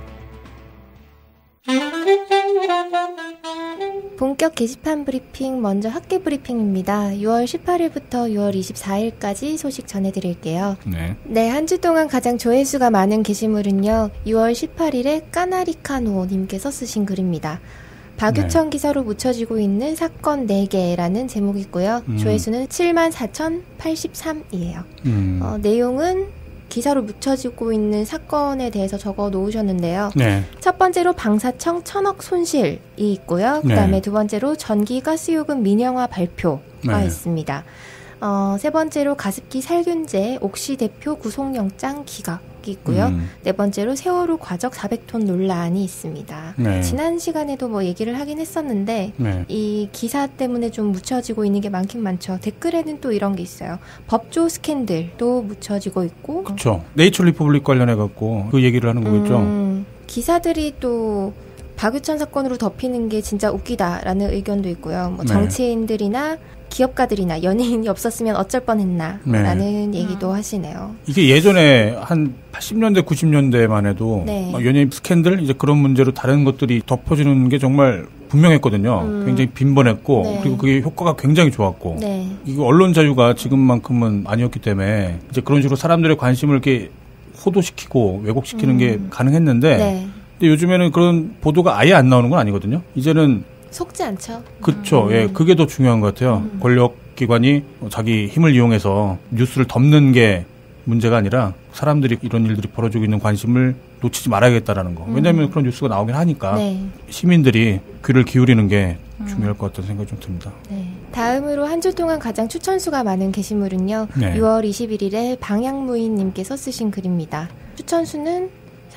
본격 게시판 브리핑, 먼저 학계 브리핑입니다. 6월 18일부터 6월 24일까지 소식 전해드릴게요. 네, 한 주 동안 가장 조회수가 많은 게시물은요, 6월 18일에 까나리카노님께서 쓰신 글입니다. 박유천 기사로 묻혀지고 있는 사건 4개라는 제목이고요. 조회수는 74,083이에요. 내용은 기사로 묻혀지고 있는 사건에 대해서 적어 놓으셨는데요. 첫 번째로 방사청 1,000억 손실이 있고요. 그 다음에 두 번째로 전기가스요금 민영화 발표가 있습니다. 세 번째로 가습기 살균제 옥시 대표 구속영장 기각이 있고요. 네 번째로 세월호 과적 400톤 논란이 있습니다. 네. 지난 시간에도 뭐 얘기를 하긴 했었는데 네. 이 기사 때문에 좀 묻혀지고 있는 게 많긴 많죠. 댓글에는 또 이런 게 있어요. 법조 스캔들도 묻혀지고 있고. 그렇죠. 네이처 리퍼블릭 관련해 갖고 그 얘기를 하는 거겠죠. 기사들이 또 박유천 사건으로 덮이는 게 진짜 웃기다라는 의견도 있고요. 뭐 정치인들이나 기업가들이나 연예인이 없었으면 어쩔 뻔했나 라는 얘기도 하시네요. 이게 예전에 한 80년대 90년대만 해도 네. 연예인 스캔들 이제 그런 문제로 다른 것들이 덮어지는 게 정말 분명했거든요. 굉장히 빈번했고 네. 그리고 그게 효과가 굉장히 좋았고 네. 이거 언론 자유가 지금만큼은 아니었기 때문에 이제 그런 식으로 사람들의 관심을 이렇게 호도시키고 왜곡시키는 게 가능했는데 네. 근데 요즘에는 그런 보도가 아예 안 나오는 건 아니거든요. 이제는 속지 않죠. 그렇죠. 예, 그게 더 중요한 것 같아요. 권력기관이 자기 힘을 이용해서 뉴스를 덮는 게 문제가 아니라 사람들이 이런 일들이 벌어지고 있는 관심을 놓치지 말아야겠다라는 거. 왜냐하면 그런 뉴스가 나오긴 하니까 네. 시민들이 귀를 기울이는 게 중요할 것 같다는 생각이 좀 듭니다. 네. 다음으로 한 주 동안 가장 추천수가 많은 게시물은요. 네. 6월 21일에 방향무인님께서 쓰신 글입니다. 추천수는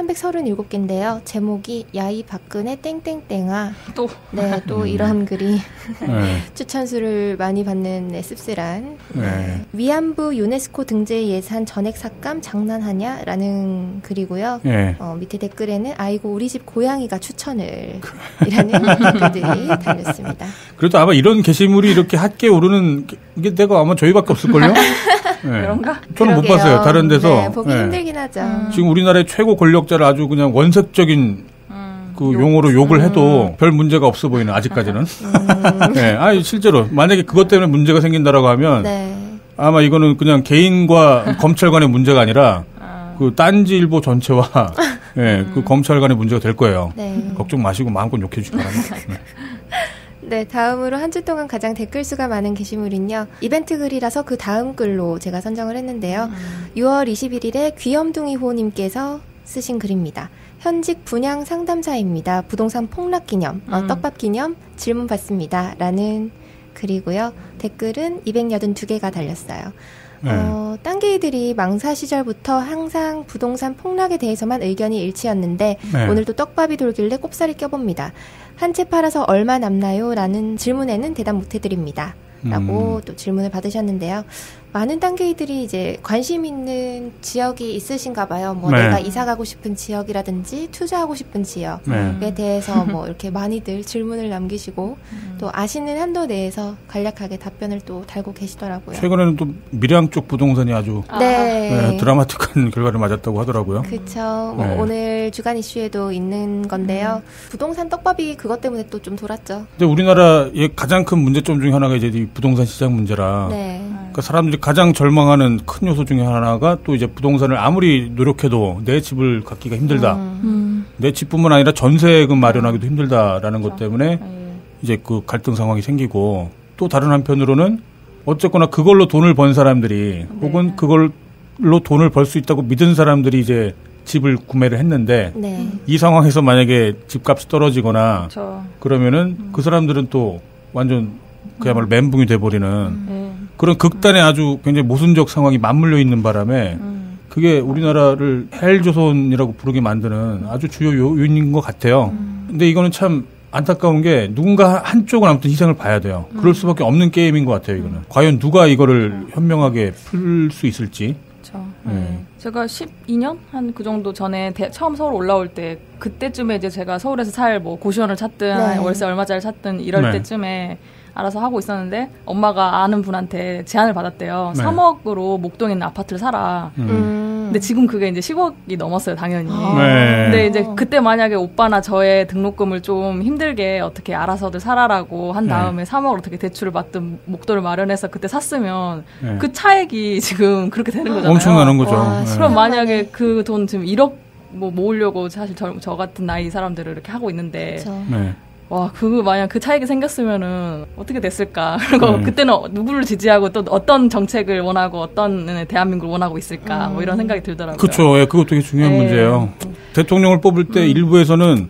337개인데요. 제목이 야이 박근혜 땡땡땡아. 또. 네, 또 이런 글이 네. 추천수를 많이 받는 씁쓸한. 네. 위안부 유네스코 등재 예산 전액 삭감 장난하냐? 라는 글이고요. 네. 밑에 댓글에는 아이고 우리 집 고양이가 추천을 이라는 댓글들이 달렸습니다. 그래도 아마 이런 게시물이 이렇게 핫게 오르는 게 내가 아마 저희밖에 없을걸요? 네. 그런가? 저는 못 봤어요. 다른 데서. 네, 보기 힘들긴 하죠. 지금 우리나라의 최고 권력자를 아주 그냥 원색적인 그 용어로 욕을 해도 별 문제가 없어 보이는 아직까지는. 네, 아니 실제로 만약에 그것 때문에 문제가 생긴다라고 하면 네. 아마 이거는 그냥 개인과 검찰 간의 문제가 아니라 그 딴지일보 전체와 네, 그 검찰 간의 문제가 될 거예요. 네. 걱정 마시고 마음껏 욕해 주시기 바랍니다. 네. 네, 다음으로 한 주 동안 가장 댓글 수가 많은 게시물은요. 이벤트 글이라서 그 다음 글로 제가 선정을 했는데요. 6월 21일에 귀염둥이호님께서 쓰신 글입니다. 현직 분양 상담사입니다. 부동산 폭락 기념, 떡밥 기념 질문 받습니다. 라는 글이고요. 댓글은 282개가 달렸어요. 딴개이들이 망사 시절부터 항상 부동산 폭락에 대해서만 의견이 일치였는데 네. 오늘도 떡밥이 돌길래 꼽사리 껴봅니다. 한 채 팔아서 얼마 남나요? 라는 질문에는 대답 못해드립니다. 라고 또 질문을 받으셨는데요. 많은 딴개이들이 이제 관심 있는 지역이 있으신가 봐요. 뭐 네. 내가 이사 가고 싶은 지역이라든지 투자하고 싶은 지역에 대해서 뭐 이렇게 많이들 질문을 남기시고 또 아시는 한도 내에서 간략하게 답변을 또 달고 계시더라고요. 최근에는 또 밀양 쪽 부동산이 아주 네, 드라마틱한 결과를 맞았다고 하더라고요. 그렇죠. 뭐 네. 오늘 주간 이슈에도 있는 건데요. 부동산 떡밥이 그것 때문에 또 좀 돌았죠. 근데 우리나라의 가장 큰 문제점 중에 하나가 이제 이 부동산 시장 문제라. 네. 그러니까 사람들이 가장 절망하는 큰 요소 중에 하나가 또 이제 부동산을 아무리 노력해도 내 집을 갖기가 힘들다. 내 집뿐만 아니라 전세금 마련하기도 힘들다라는 것 때문에 이제 그 갈등 상황이 생기고 또 다른 한편으로는 어쨌거나 그걸로 돈을 번 사람들이 혹은 그걸로 돈을 벌 수 있다고 믿은 사람들이 이제 집을 구매를 했는데 이 상황에서 만약에 집값이 떨어지거나 그러면은 그 사람들은 또 완전 그야말로 멘붕이 돼버리는 그런 극단의 아주 굉장히 모순적 상황이 맞물려 있는 바람에 그게 우리나라를 헬조선이라고 부르게 만드는 아주 주요 요인인 것 같아요. 근데 이거는 참 안타까운 게 누군가 한쪽은 아무튼 희생을 봐야 돼요. 그럴 수밖에 없는 게임인 것 같아요. 이거는 과연 누가 이거를 현명하게 풀 수 있을지. 그렇죠. 제가 12년 한 그 정도 전에 처음 서울 올라올 때 그때쯤에 이제 제가 서울에서 살 뭐 고시원을 찾든 월세 얼마짜리 찾든 이럴 때쯤에 알아서 하고 있었는데 엄마가 아는 분한테 제안을 받았대요. 3억으로 목동에 있는 아파트를 사라. 근데 지금 그게 이제 10억이 넘었어요, 당연히. 근데 이제 그때 만약에 오빠나 저의 등록금을 좀 힘들게 어떻게 알아서들 살아라고 한 다음에 3억을 어떻게 대출을 받든 목돈을 마련해서 그때 샀으면 그 차액이 지금 그렇게 되는 거잖아요. 엄청나는 거죠. 와, 그럼 만약에 그 돈 지금 1억 뭐 모으려고 사실 저 같은 나이 사람들을 이렇게 하고 있는데 와, 만약 그 차익이 생겼으면은 어떻게 됐을까? 그리고 그때는 누구를 지지하고 또 어떤 정책을 원하고 어떤 대한민국을 원하고 있을까? 뭐 이런 생각이 들더라고요. 그렇죠. 예, 그것도 되게 중요한 문제예요. 대통령을 뽑을 때 일부에서는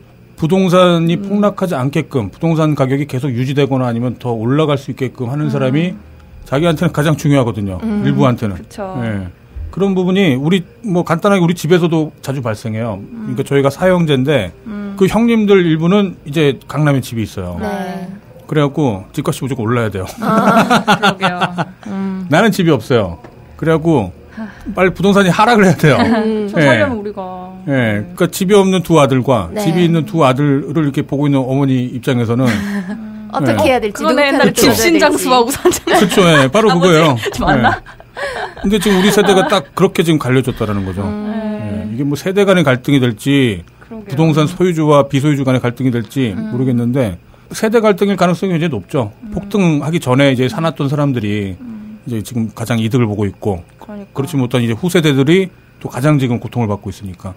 부동산이 폭락하지 않게끔 부동산 가격이 계속 유지되거나 아니면 더 올라갈 수 있게끔 하는 사람이 자기한테는 가장 중요하거든요. 일부한테는. 그쵸. 예. 그런 부분이 우리 뭐 간단하게 우리 집에서도 자주 발생해요. 그러니까 저희가 사형제인데 그 형님들 일부는 이제 강남에 집이 있어요. 네. 그래갖고 집값이 무조건 올라야 돼요. 그러게요. 나는 집이 없어요. 그래갖고 빨리 부동산이 하락을 해야 돼요. 좀 살려면 우리가. 예. 그러니까 집이 없는 두 아들과 집이 있는 두 아들을 이렇게 보고 있는 어머니 입장에서는 어떻게 해야 될지. 그거는 옛날에 집신장수와 우산장. 그렇죠. 예. 바로 그거예요. 맞나? 근데 지금 우리 세대가 딱 그렇게 지금 갈려졌다라는 거죠. 예. 이게 뭐 세대 간의 갈등이 될지 그러게요. 부동산 소유주와 비소유주 간의 갈등이 될지 모르겠는데 세대 갈등일 가능성이 굉장히 높죠. 폭등하기 전에 이제 사놨던 사람들이 이제 지금 가장 이득을 보고 있고 그러니까. 그렇지 못한 이제 후세대들이 또 가장 지금 고통을 받고 있으니까.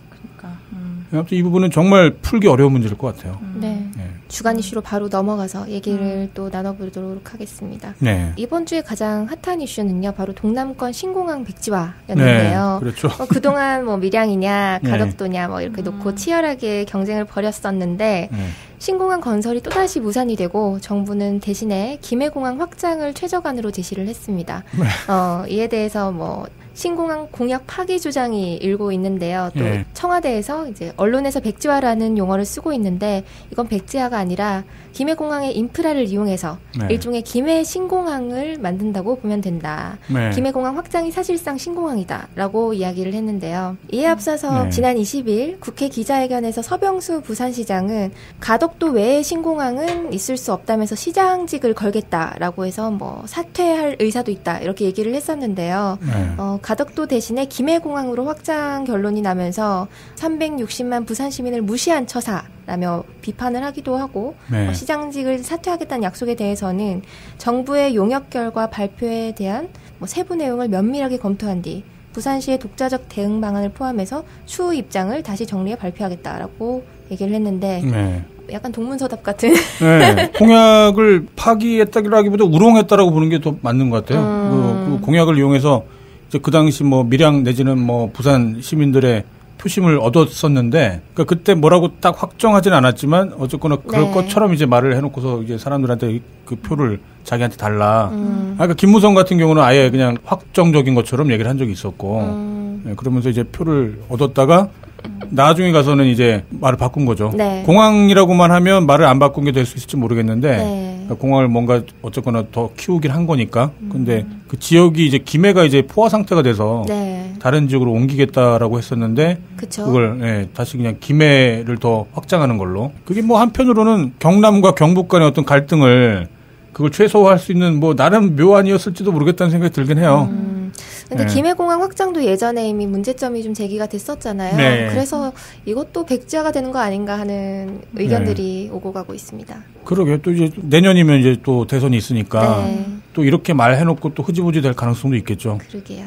아무튼 이 부분은 정말 풀기 어려운 문제일 것 같아요. 네. 주간 이슈로 바로 넘어가서 얘기를 또 나눠보도록 하겠습니다. 네. 이번 주에 가장 핫한 이슈는요, 바로 동남권 신공항 백지화였는데요. 네, 그렇죠. 그동안 뭐 밀양이냐, 가덕도냐, 뭐 이렇게 놓고 치열하게 경쟁을 벌였었는데, 신공항 건설이 또다시 무산이 되고, 정부는 대신에 김해공항 확장을 최저간으로 제시를 했습니다. 이에 대해서 뭐, 신공항 공약 파기 주장이 일고 있는데요. 또 청와대에서 이제 언론에서 백지화라는 용어를 쓰고 있는데 이건 백지화가 아니라 김해공항의 인프라를 이용해서 일종의 김해 신공항을 만든다고 보면 된다. 김해공항 확장이 사실상 신공항이다라고 이야기를 했는데요. 이에 앞서서 지난 20일 국회 기자회견에서 서병수 부산시장은 가덕도 외의 신공항은 있을 수 없다면서 시장직을 걸겠다라고 해서 뭐 사퇴할 의사도 있다 이렇게 얘기를 했었는데요. 가덕도 대신에 김해공항으로 확장 결론이 나면서 360만 부산 시민을 무시한 처사라며 비판을 하기도 하고 시장직을 사퇴하겠다는 약속에 대해서는 정부의 용역 결과 발표에 대한 뭐 세부 내용을 면밀하게 검토한 뒤 부산시의 독자적 대응 방안을 포함해서 추후 입장을 다시 정리해 발표하겠다라고 얘기를 했는데 약간 동문서답 같은. 공약을 파기했다기보다 우롱했다라고 보는 게 더 맞는 것 같아요. 그 공약을 이용해서 이제 그 당시 뭐 밀양 내지는 뭐 부산 시민들의 표심을 얻었었는데, 그러니까 그때 뭐라고 딱 확정하진 않았지만 어쨌거나 그럴 것처럼 이제 말을 해놓고서 이제 사람들한테 그 표를 자기한테 달라. 그러니까 김무성 같은 경우는 아예 그냥 확정적인 것처럼 얘기를 한 적이 있었고, 그러면서 이제 표를 얻었다가 나중에 가서는 이제 말을 바꾼 거죠. 공항이라고만 하면 말을 안 바꾼 게 될 수 있을지 모르겠는데 그러니까 공항을 뭔가 어쨌거나 더 키우긴 한 거니까. 근데 그 지역이 이제 김해가 이제 포화 상태가 돼서 다른 지역으로 옮기겠다라고 했었는데 그걸 다시 그냥 김해를 더 확장하는 걸로. 그게 뭐 한편으로는 경남과 경북 간의 어떤 갈등을 그걸 최소화할 수 있는 뭐 나름 묘안이었을지도 모르겠다는 생각이 들긴 해요. 근데 김해공항 확장도 예전에 이미 문제점이 좀 제기가 됐었잖아요. 그래서 이것도 백지화가 되는 거 아닌가 하는 의견들이 오고 가고 있습니다. 그러게 또 이제 내년이면 이제 또 대선이 있으니까 또 이렇게 말해놓고 또 흐지부지 될 가능성도 있겠죠. 그러게요.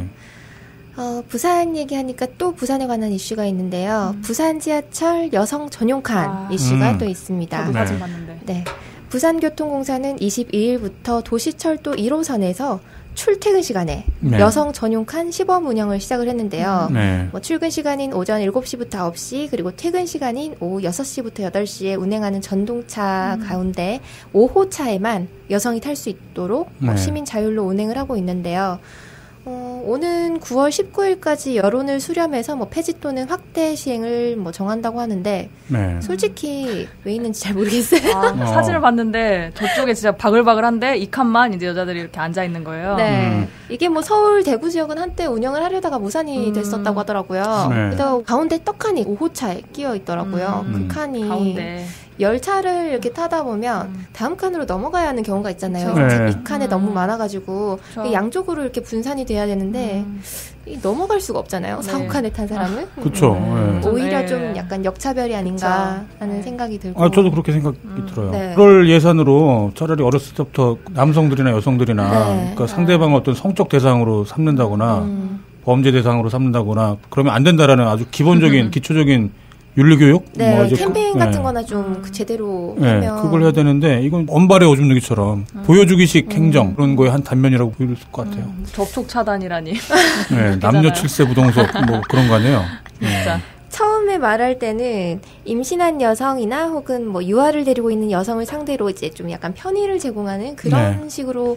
부산 얘기하니까 또 부산에 관한 이슈가 있는데요. 부산 지하철 여성 전용칸 이슈가 또 있습니다. 사진 봤는데. 부산교통공사는 22일부터 도시철도 1호선에서 출퇴근 시간에 여성 전용 칸 시범 운영을 시작을 했는데요. 뭐 출근 시간인 오전 7시부터 9시 그리고 퇴근 시간인 오후 6시부터 8시에 운행하는 전동차 가운데 5호차에만 여성이 탈 수 있도록 시민 자율로 운행을 하고 있는데요. 오는 9월 19일까지 여론을 수렴해서 뭐 폐지 또는 확대 시행을 뭐 정한다고 하는데 솔직히 왜 있는지 잘 모르겠어요. 사진을 봤는데 저쪽에 진짜 바글바글한데 이 칸만 이제 여자들이 이렇게 앉아 있는 거예요. 이게 뭐 서울 대구 지역은 한때 운영을 하려다가 무산이 됐었다고 하더라고요. 그래서 가운데 떡칸이 5호차에 끼어 있더라고요. 그 칸이 가운데. 열차를 이렇게 타다 보면 다음 칸으로 넘어가야 하는 경우가 있잖아요. 이 칸에 너무 많아가지고 양쪽으로 이렇게 분산이 돼야 되는데 넘어갈 수가 없잖아요. 4호칸에 탄 사람은. 그렇죠. 오히려 좀 약간 역차별이 아닌가 하는 생각이 들고. 저도 그렇게 생각이 들어요. 그럴 예산으로 차라리 어렸을 때부터 남성들이나 여성들이나 그러니까 상대방을 어떤 성적 대상으로 삼는다거나 범죄 대상으로 삼는다거나 그러면 안 된다라는 아주 기본적인 기초적인 윤리교육? 뭐 캠페인 같은 거나 좀 제대로 하면. 그걸 해야 되는데, 이건 언발의 오줌 누기처럼 보여주기식 행정, 그런 거에 한 단면이라고 보일 것 같아요. 접촉 차단이라니. 남녀 7세 부동석, 뭐 그런 거 아니에요? 진짜. 처음에 말할 때는 임신한 여성이나 혹은 뭐 유아를 데리고 있는 여성을 상대로 이제 좀 약간 편의를 제공하는 그런 식으로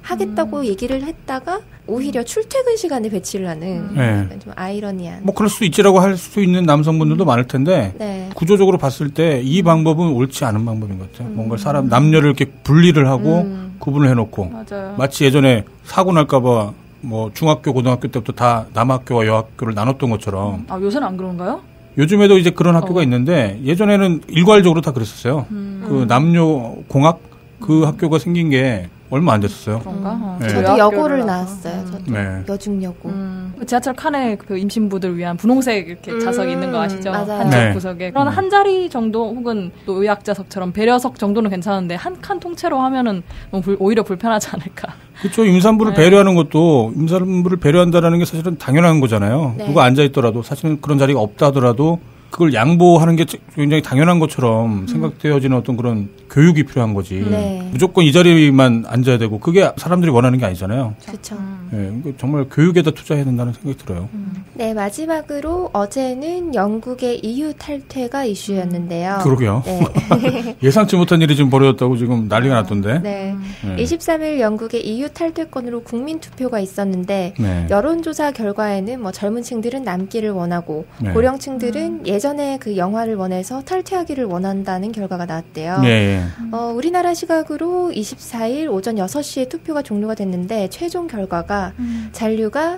하겠다고 얘기를 했다가 오히려 출퇴근 시간에 배치를 하는 네. 좀 아이러니한. 뭐 그럴 수 있지라고 할 수 있는 남성분들도 많을 텐데 네. 구조적으로 봤을 때 이 방법은 옳지 않은 방법인 것 같아요. 뭔가 사람 남녀를 이렇게 분리를 하고 구분을 해놓고 맞아요. 마치 예전에 사고 날까봐 뭐 중학교 고등학교 때부터 다 남학교와 여학교를 나눴던 것처럼. 아 요새는 안 그런가요? 요즘에도 이제 그런 학교가 있는데 예전에는 일괄적으로 다 그랬었어요. 그 남녀 공학 그 학교가 생긴 게 얼마 안 됐었어요. 그런가? 네. 저도 여고를 나왔어요. 저도 네. 여중여고. 지하철 칸에 그 임신부들 위한 분홍색 이렇게 좌석이 있는 거 아시죠? 맞아요. 한쪽 네. 구석에. 그런 한 자리 정도 혹은 또 의학자석처럼 배려석 정도는 괜찮은데 한 칸 통째로 하면은 오히려 불편하지 않을까. 그렇죠. 임산부를 네. 배려하는 것도 임산부를 배려한다는 게 사실은 당연한 거잖아요. 네. 누가 앉아있더라도 사실은 그런 자리가 없다 하더라도 그걸 양보하는 게 굉장히 당연한 것처럼 생각되어지는 어떤 그런 교육이 필요한 거지. 네. 무조건 이 자리만 앉아야 되고 그게 사람들이 원하는 게 아니잖아요. 그렇죠. 네, 정말 교육에다 투자해야 된다는 생각이 들어요. 네, 마지막으로 어제는 영국의 EU 탈퇴가 이슈였는데요. 그러게요. 네. 예상치 못한 일이 지금 벌어졌다고 지금 난리가 났던데. 네. 23일 영국의 EU 탈퇴권으로 국민 투표가 있었는데 네. 여론조사 결과에는 뭐 젊은 층들은 남기를 원하고 네. 고령층들은 예전에 그 영화를 원해서 탈퇴하기를 원한다는 결과가 나왔대요. 네. 우리나라 시각으로 24일 오전 6시에 투표가 종료가 됐는데 최종 결과가 잔류가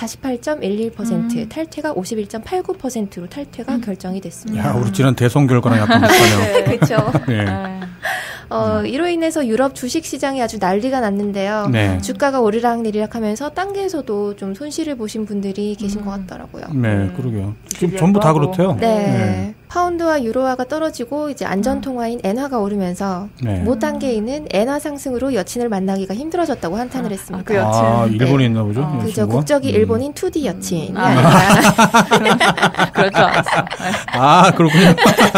48.11%, 탈퇴가 51.89%로 탈퇴가 결정이 됐습니다. 야, 우리 지난 대선 결과랑 약간 비슷하네요. 그렇죠. 네. 이로 인해서 유럽 주식 시장이 아주 난리가 났는데요. 네. 주가가 오르락내리락 하면서 단계에서도 좀 손실을 보신 분들이 계신 것 같더라고요. 네, 그러게요. 지금 전부 다 그렇대요. 네. 파운드와 유로화가 떨어지고 이제 안전통화인 엔화가 오르면서 네. 모 단계에 있는 엔화 상승으로 여친을 만나기가 힘들어졌다고 한탄을 했습니다. 그 여친. 일본에 있나 보죠? 그죠. 친구가? 국적이 일본인 2D 여친이 아니라. 그럴 줄 알았어. 아, 그렇군요.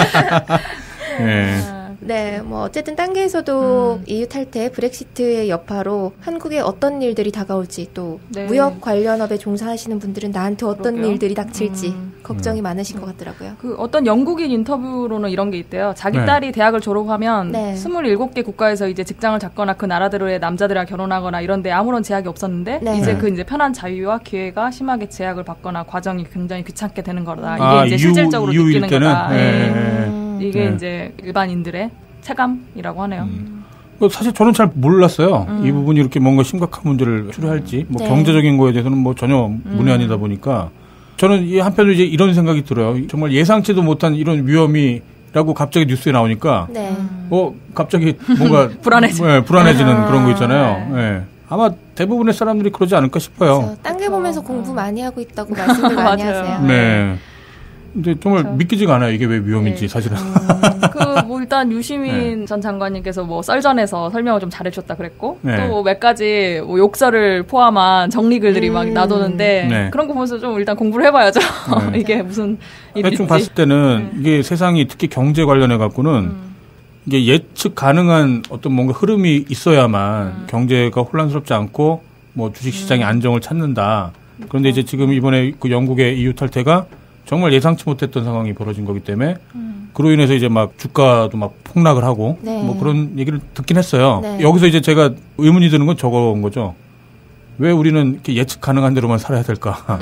네. 네, 뭐 어쨌든 단계에서도 EU 탈퇴, 브렉시트의 여파로 한국에 어떤 일들이 다가올지 또 네. 무역 관련업에 종사하시는 분들은 나한테 어떤 그러게요. 일들이 닥칠지 걱정이 많으신 것 같더라고요. 그 어떤 영국인 인터뷰로는 이런 게 있대요. 자기 네. 딸이 대학을 졸업하면 네. 27개 국가에서 이제 직장을 잡거나 그 나라들의 남자들이랑 결혼하거나 이런데 아무런 제약이 없었는데 네. 이제 네. 그 이제 편한 자유와 기회가 심하게 제약을 받거나 과정이 굉장히 귀찮게 되는 거다. 이게 아, 이제 실질적으로 이유일 느끼는 때는? 거다. 네. 이게 네. 이제 일반인들의 체감이라고 하네요. 사실 저는 잘 몰랐어요. 이 부분이 이렇게 뭔가 심각한 문제를 초래할지. 뭐 네. 경제적인 거에 대해서는 뭐 전혀 문외한이다 보니까 저는 이 한편으로 이제 이런 생각이 들어요. 정말 예상치도 못한 이런 위험이라고 갑자기 뉴스에 나오니까 네. 갑자기 뭔가 불안해지는 그런 거 있잖아요. 네. 아마 대부분의 사람들이 그러지 않을까 싶어요. 딴 게 보면서 공부 많이 하고 있다고 말씀을 많이 맞아요. 하세요. 네. 근데 정말 믿기지가 않아요. 이게 왜 위험인지 네. 사실은. 뭐 일단 유시민 전 장관님께서 뭐 썰전에서 설명을 좀 잘해주셨다 그랬고 네. 또 몇 가지 뭐 욕설을 포함한 정리글들이 막 나도는데 네. 그런 거 보면서 좀 일단 공부를 해봐야죠. 네. 이게 무슨 일인지. 대충 봤을 때는 이게 세상이 특히 경제 관련해 갖고는 이게 예측 가능한 어떤 뭔가 흐름이 있어야만 경제가 혼란스럽지 않고 뭐 주식 시장의 안정을 찾는다. 그런데 이제 지금 이번에 그 영국의 EU 탈퇴가 정말 예상치 못했던 상황이 벌어진 거기 때문에 그로 인해서 이제 막 주가도 막 폭락을 하고 네. 뭐 그런 얘기를 듣긴 했어요. 네. 여기서 이제 제가 의문이 드는 건 저거인 거죠. 왜 우리는 이렇게 예측 가능한 대로만 살아야 될까?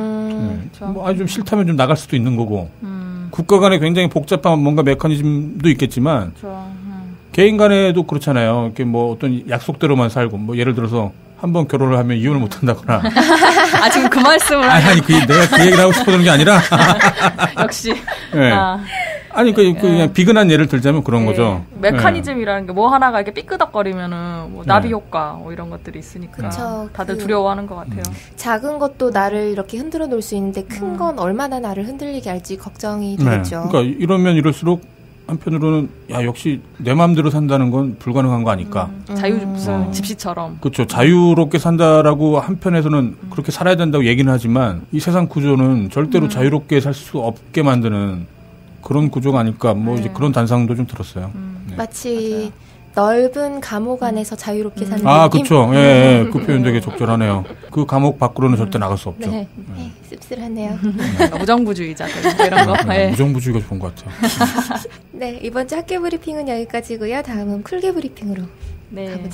뭐 아주 좀 싫다면 좀 나갈 수도 있는 거고 국가 간에 굉장히 복잡한 뭔가 메커니즘도 있겠지만 개인 간에도 그렇잖아요. 이렇게 뭐 어떤 약속대로만 살고 뭐 예를 들어서 한번 결혼을 하면 이혼을 못 한다거나. 아, 지금 그 말씀을. 아니, 내가 그 얘기를 하고 싶어하는 게 아니라. 역시. 네. 아니, 그냥 비근한 예를 들자면 그런 거죠. 메커니즘이라는 게 뭐 하나가 이렇게 삐끄덕거리면은 뭐 나비 효과 뭐 이런 것들이 있으니까. 그쵸, 다들 두려워하는 것 같아요. 작은 것도 나를 이렇게 흔들어 놓을 수 있는데 큰 건 얼마나 나를 흔들리게 할지 걱정이 되겠죠. 그러니까 이러면 이럴수록 한편으로는 야 역시 내 마음대로 산다는 건 불가능한 거 아닐까. 무슨 집시처럼. 그렇죠. 자유롭게 산다라고 한편에서는 그렇게 살아야 된다고 얘기는 하지만 이 세상 구조는 절대로 자유롭게 살 수 없게 만드는 그런 구조가 아닐까. 뭐 이제 그런 단상도 좀 들었어요. 네. 마치 넓은 감옥 안에서 자유롭게 사는 아, 느낌? 그렇죠. 예, 그 표현 되게 적절하네요. 그 감옥 밖으로는 절대 나갈 수 없죠. 네. 씁쓸하네요. 무정부주의자들 뭐 이런 거. 네. 무정부주의가 좋은 것 같아요. 네, 이번 주 학교 브리핑은 여기까지고요. 다음은 쿨게 브리핑으로 가보죠.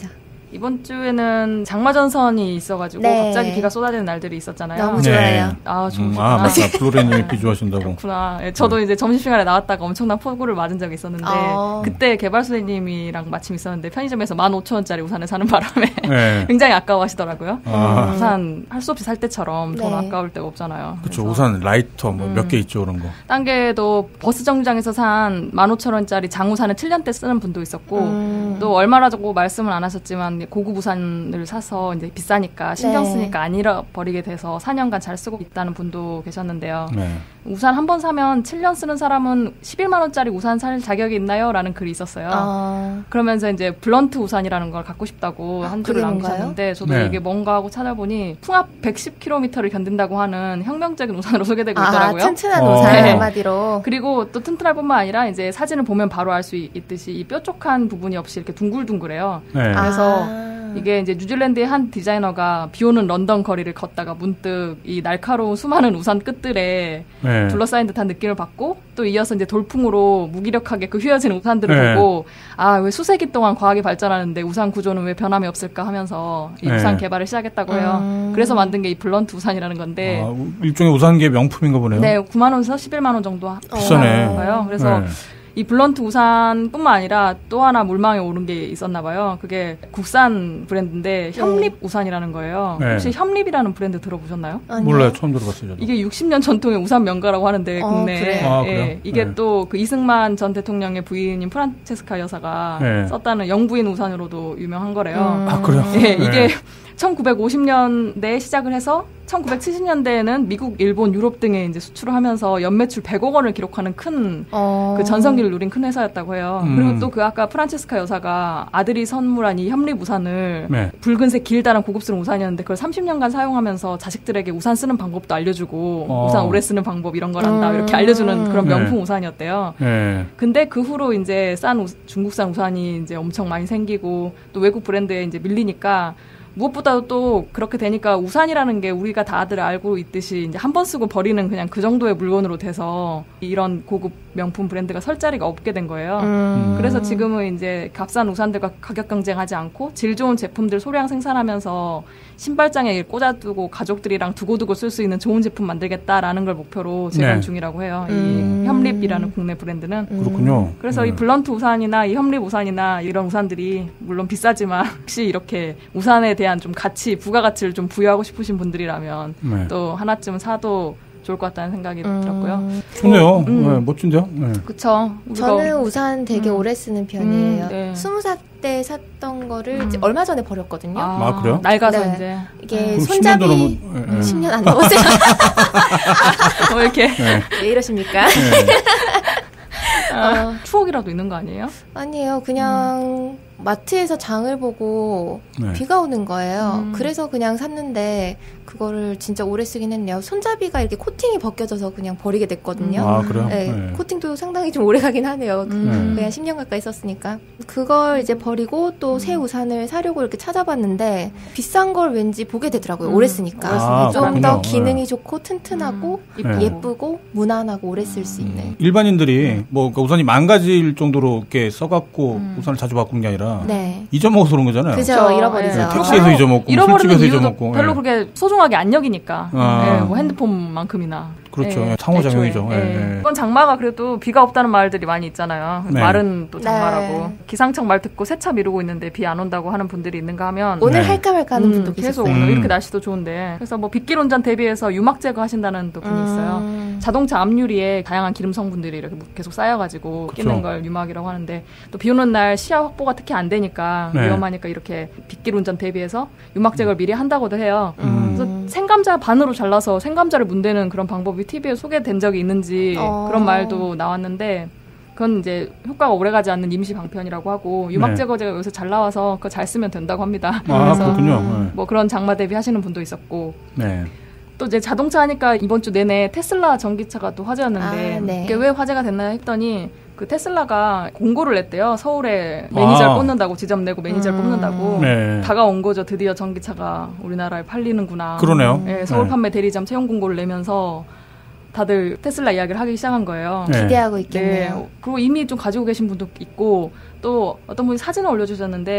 이번 주에는 장마전선이 있어가지고 갑자기 비가 쏟아지는 날들이 있었잖아요. 너무 좋아요. 아, 좋구나. 맞다. 플로레님이 비 좋아하신다고. 그렇구나. 저도 이제 점심시간에 나왔다가 엄청난 폭우를 맞은 적이 있었는데 그때 개발소장님이랑 마침 있었는데 편의점에서 15,000원짜리 우산을 사는 바람에 굉장히 아까워하시더라고요. 우산 할 수 없이 살 때처럼 돈 아까울 데가 없잖아요. 그렇죠. 우산 라이터 뭐 몇 개 있죠, 그런 거. 딴 게도 버스 정류장에서 산 15,000원짜리 장우산을 7년째 쓰는 분도 있었고 또 얼마나 저고 말씀을 안 하셨지만 고급 우산을 사서 이제 비싸니까 신경 쓰니까 안 잃어버리게 돼서 4년간 잘 쓰고 있다는 분도 계셨는데요. 우산 한 번 사면 7년 쓰는 사람은 11만 원짜리 우산 살 자격이 있나요? 라는 글이 있었어요. 그러면서 이제 블런트 우산이라는 걸 갖고 싶다고 한 줄을 남기셨는데 저도 이게 뭔가 하고 찾아보니 풍압 110km를 견딘다고 하는 혁명적인 우산으로 소개되고 있더라고요. 튼튼한 우산 한마디로. 그리고 또 튼튼할 뿐만 아니라 이제 사진을 보면 바로 알 수 있듯이 이 뾰족한 부분이 없이 이렇게 둥글둥글해요. 그래서 이게 이제 뉴질랜드의 한 디자이너가 비 오는 런던 거리를 걷다가 문득 이 날카로운 수많은 우산 끝들에 둘러싸인 듯한 느낌을 받고 또 이어서 이제 돌풍으로 무기력하게 그 휘어진 우산들을 보고 왜 수세기 동안 과학이 발전하는데 우산 구조는 왜 변함이 없을까 하면서 이 우산 개발을 시작했다고 해요. 그래서 만든 게 이 블런트 우산이라는 건데 일종의 우산계 명품인가 보네요. 네, 9만 원에서 11만 원 정도 비싸네. 거예요. 그래서 이 블런트 우산뿐만 아니라 또 하나 물망에 오른 게 있었나 봐요. 그게 국산 브랜드인데 협립 우산이라는 거예요. 혹시 협립이라는 브랜드 들어보셨나요? 몰라요. 처음 들어봤어요. 저도. 이게 60년 전통의 우산 명가라고 하는데 국내에 그래요? 이게 또 그 이승만 전 대통령의 부인인 프란체스카 여사가 썼다는 영부인 우산으로도 유명한 거래요. 그래요? 이게 1950년대에 시작을 해서 1970년대에는 미국, 일본, 유럽 등에 이제 수출을 하면서 연매출 100억 원을 기록하는 큰 그 전성기를 누린 큰 회사였다고 해요. 그리고 또 그 아까 프란체스카 여사가 아들이 선물한 이 협립 우산을 붉은색 길다란 고급스러운 우산이었는데 그걸 30년간 사용하면서 자식들에게 우산 쓰는 방법도 알려주고 우산 오래 쓰는 방법 이런 걸 한다 이렇게 알려주는 그런 명품 우산이었대요. 근데 그 후로 이제 중국산 우산이 이제 엄청 많이 생기고 또 외국 브랜드에 이제 밀리니까 무엇보다도 또 그렇게 되니까 우산이라는 게 우리가 다들 알고 있듯이 이제 한 번 쓰고 버리는 그냥 그 정도의 물건으로 돼서 이런 고급 명품 브랜드가 설 자리가 없게 된 거예요. 그래서 지금은 이제 값싼 우산들과 가격 경쟁하지 않고 질 좋은 제품들 소량 생산하면서 신발장에 꽂아두고 가족들이랑 두고두고 쓸 수 있는 좋은 제품 만들겠다라는 걸 목표로 재건 중이라고 해요. 이 협립이라는 국내 브랜드는. 그렇군요. 그래서 이 블런트 우산이나 이 협립 우산이나 이런 우산들이 물론 비싸지만 혹시 이렇게 우산에 대한 좀 가치, 부가가치를 좀 부여하고 싶으신 분들이라면 또 하나쯤은 사도 좋을 것 같다는 생각이 들었고요. 좋네요. 멋진데요? 그쵸. 저는 우산 되게 오래 쓰는 편이에요. 20살 때 샀던 거를 이제 얼마 전에 버렸거든요. 그래요? 낡아서 이제. 이게 손잡이 10년 안 넘었어요. 뭐 이렇게. 왜 이러십니까? 추억이라도 있는 거 아니에요? 아니에요. 그냥 마트에서 장을 보고 비가 오는 거예요. 그래서 그냥 샀는데 그거를 진짜 오래 쓰긴 했네요. 손잡이가 이렇게 코팅이 벗겨져서 그냥 버리게 됐거든요. 그래요? 네. 코팅도 상당히 좀 오래 가긴 하네요. 거의 10년 가까이 썼으니까. 그걸 이제 버리고 또 새 우산을 사려고 이렇게 찾아봤는데 비싼 걸 왠지 보게 되더라고요. 오래 쓰니까. 좀 더 기능이 좋고 튼튼하고 예쁘고 무난하고 오래 쓸 수 있는. 일반인들이 뭐 그러니까 우산이 망가질 정도로 이렇게 써갖고 우산을 자주 바꾸는 게 아니라 잊어먹어서 그런 거잖아요. 그죠. 잃어버리죠. 택시에서 잊어먹고 술집에서 잊어먹고. 별로 그렇게 소중하게 안 여기니까. 뭐 핸드폰만큼이나. 그렇죠. 상호작용이죠. 이건 장마가 그래도 비가 없다는 말들이 많이 있잖아요. 말은 또 장마라고. 기상청 말 듣고 세차 미루고 있는데 비 안 온다고 하는 분들이 있는가 하면 오늘 할까 말까 하는 분도 계셨어요. 계속 오늘 이렇게 날씨도 좋은데. 그래서 뭐 빗길 운전 대비해서 유막 제거하신다는 또 분이 있어요. 자동차 앞유리에 다양한 기름 성분들이 이렇게 계속 쌓여가지고 끼는 걸 유막이라고 하는데 또 비 오는 날 시야 확보가 특히 안 되니까 위험하니까 이렇게 빗길 운전 대비해서 유막 제거를 미리 한다고도 해요. 그래서 생감자 반으로 잘라서 생감자를 문대는 그런 방법이 TV에 소개된 적이 있는지 그런 말도 나왔는데 그건 이제 효과가 오래가지 않는 임시 방편이라고 하고 유막 제거제가 요새 잘 나와서 그거 잘 쓰면 된다고 합니다. 그래서 그렇군요. 뭐 그런 장마 대비 하시는 분도 있었고 또 이제 자동차 하니까 이번 주 내내 테슬라 전기차가 또 화제였는데 이게 왜 화제가 됐나 했더니 그 테슬라가 공고를 냈대요. 서울에 매니저를 뽑는다고 지점 내고 매니저를 뽑는다고 다가온 거죠. 드디어 전기차가 우리나라에 팔리는구나. 그러네요. 서울 판매 대리점 채용 공고를 내면서 다들 테슬라 이야기를 하기 시작한 거예요. 기대하고 있겠네요. 그리고 이미 좀 가지고 계신 분도 있고 또 어떤 분이 사진을 올려주셨는데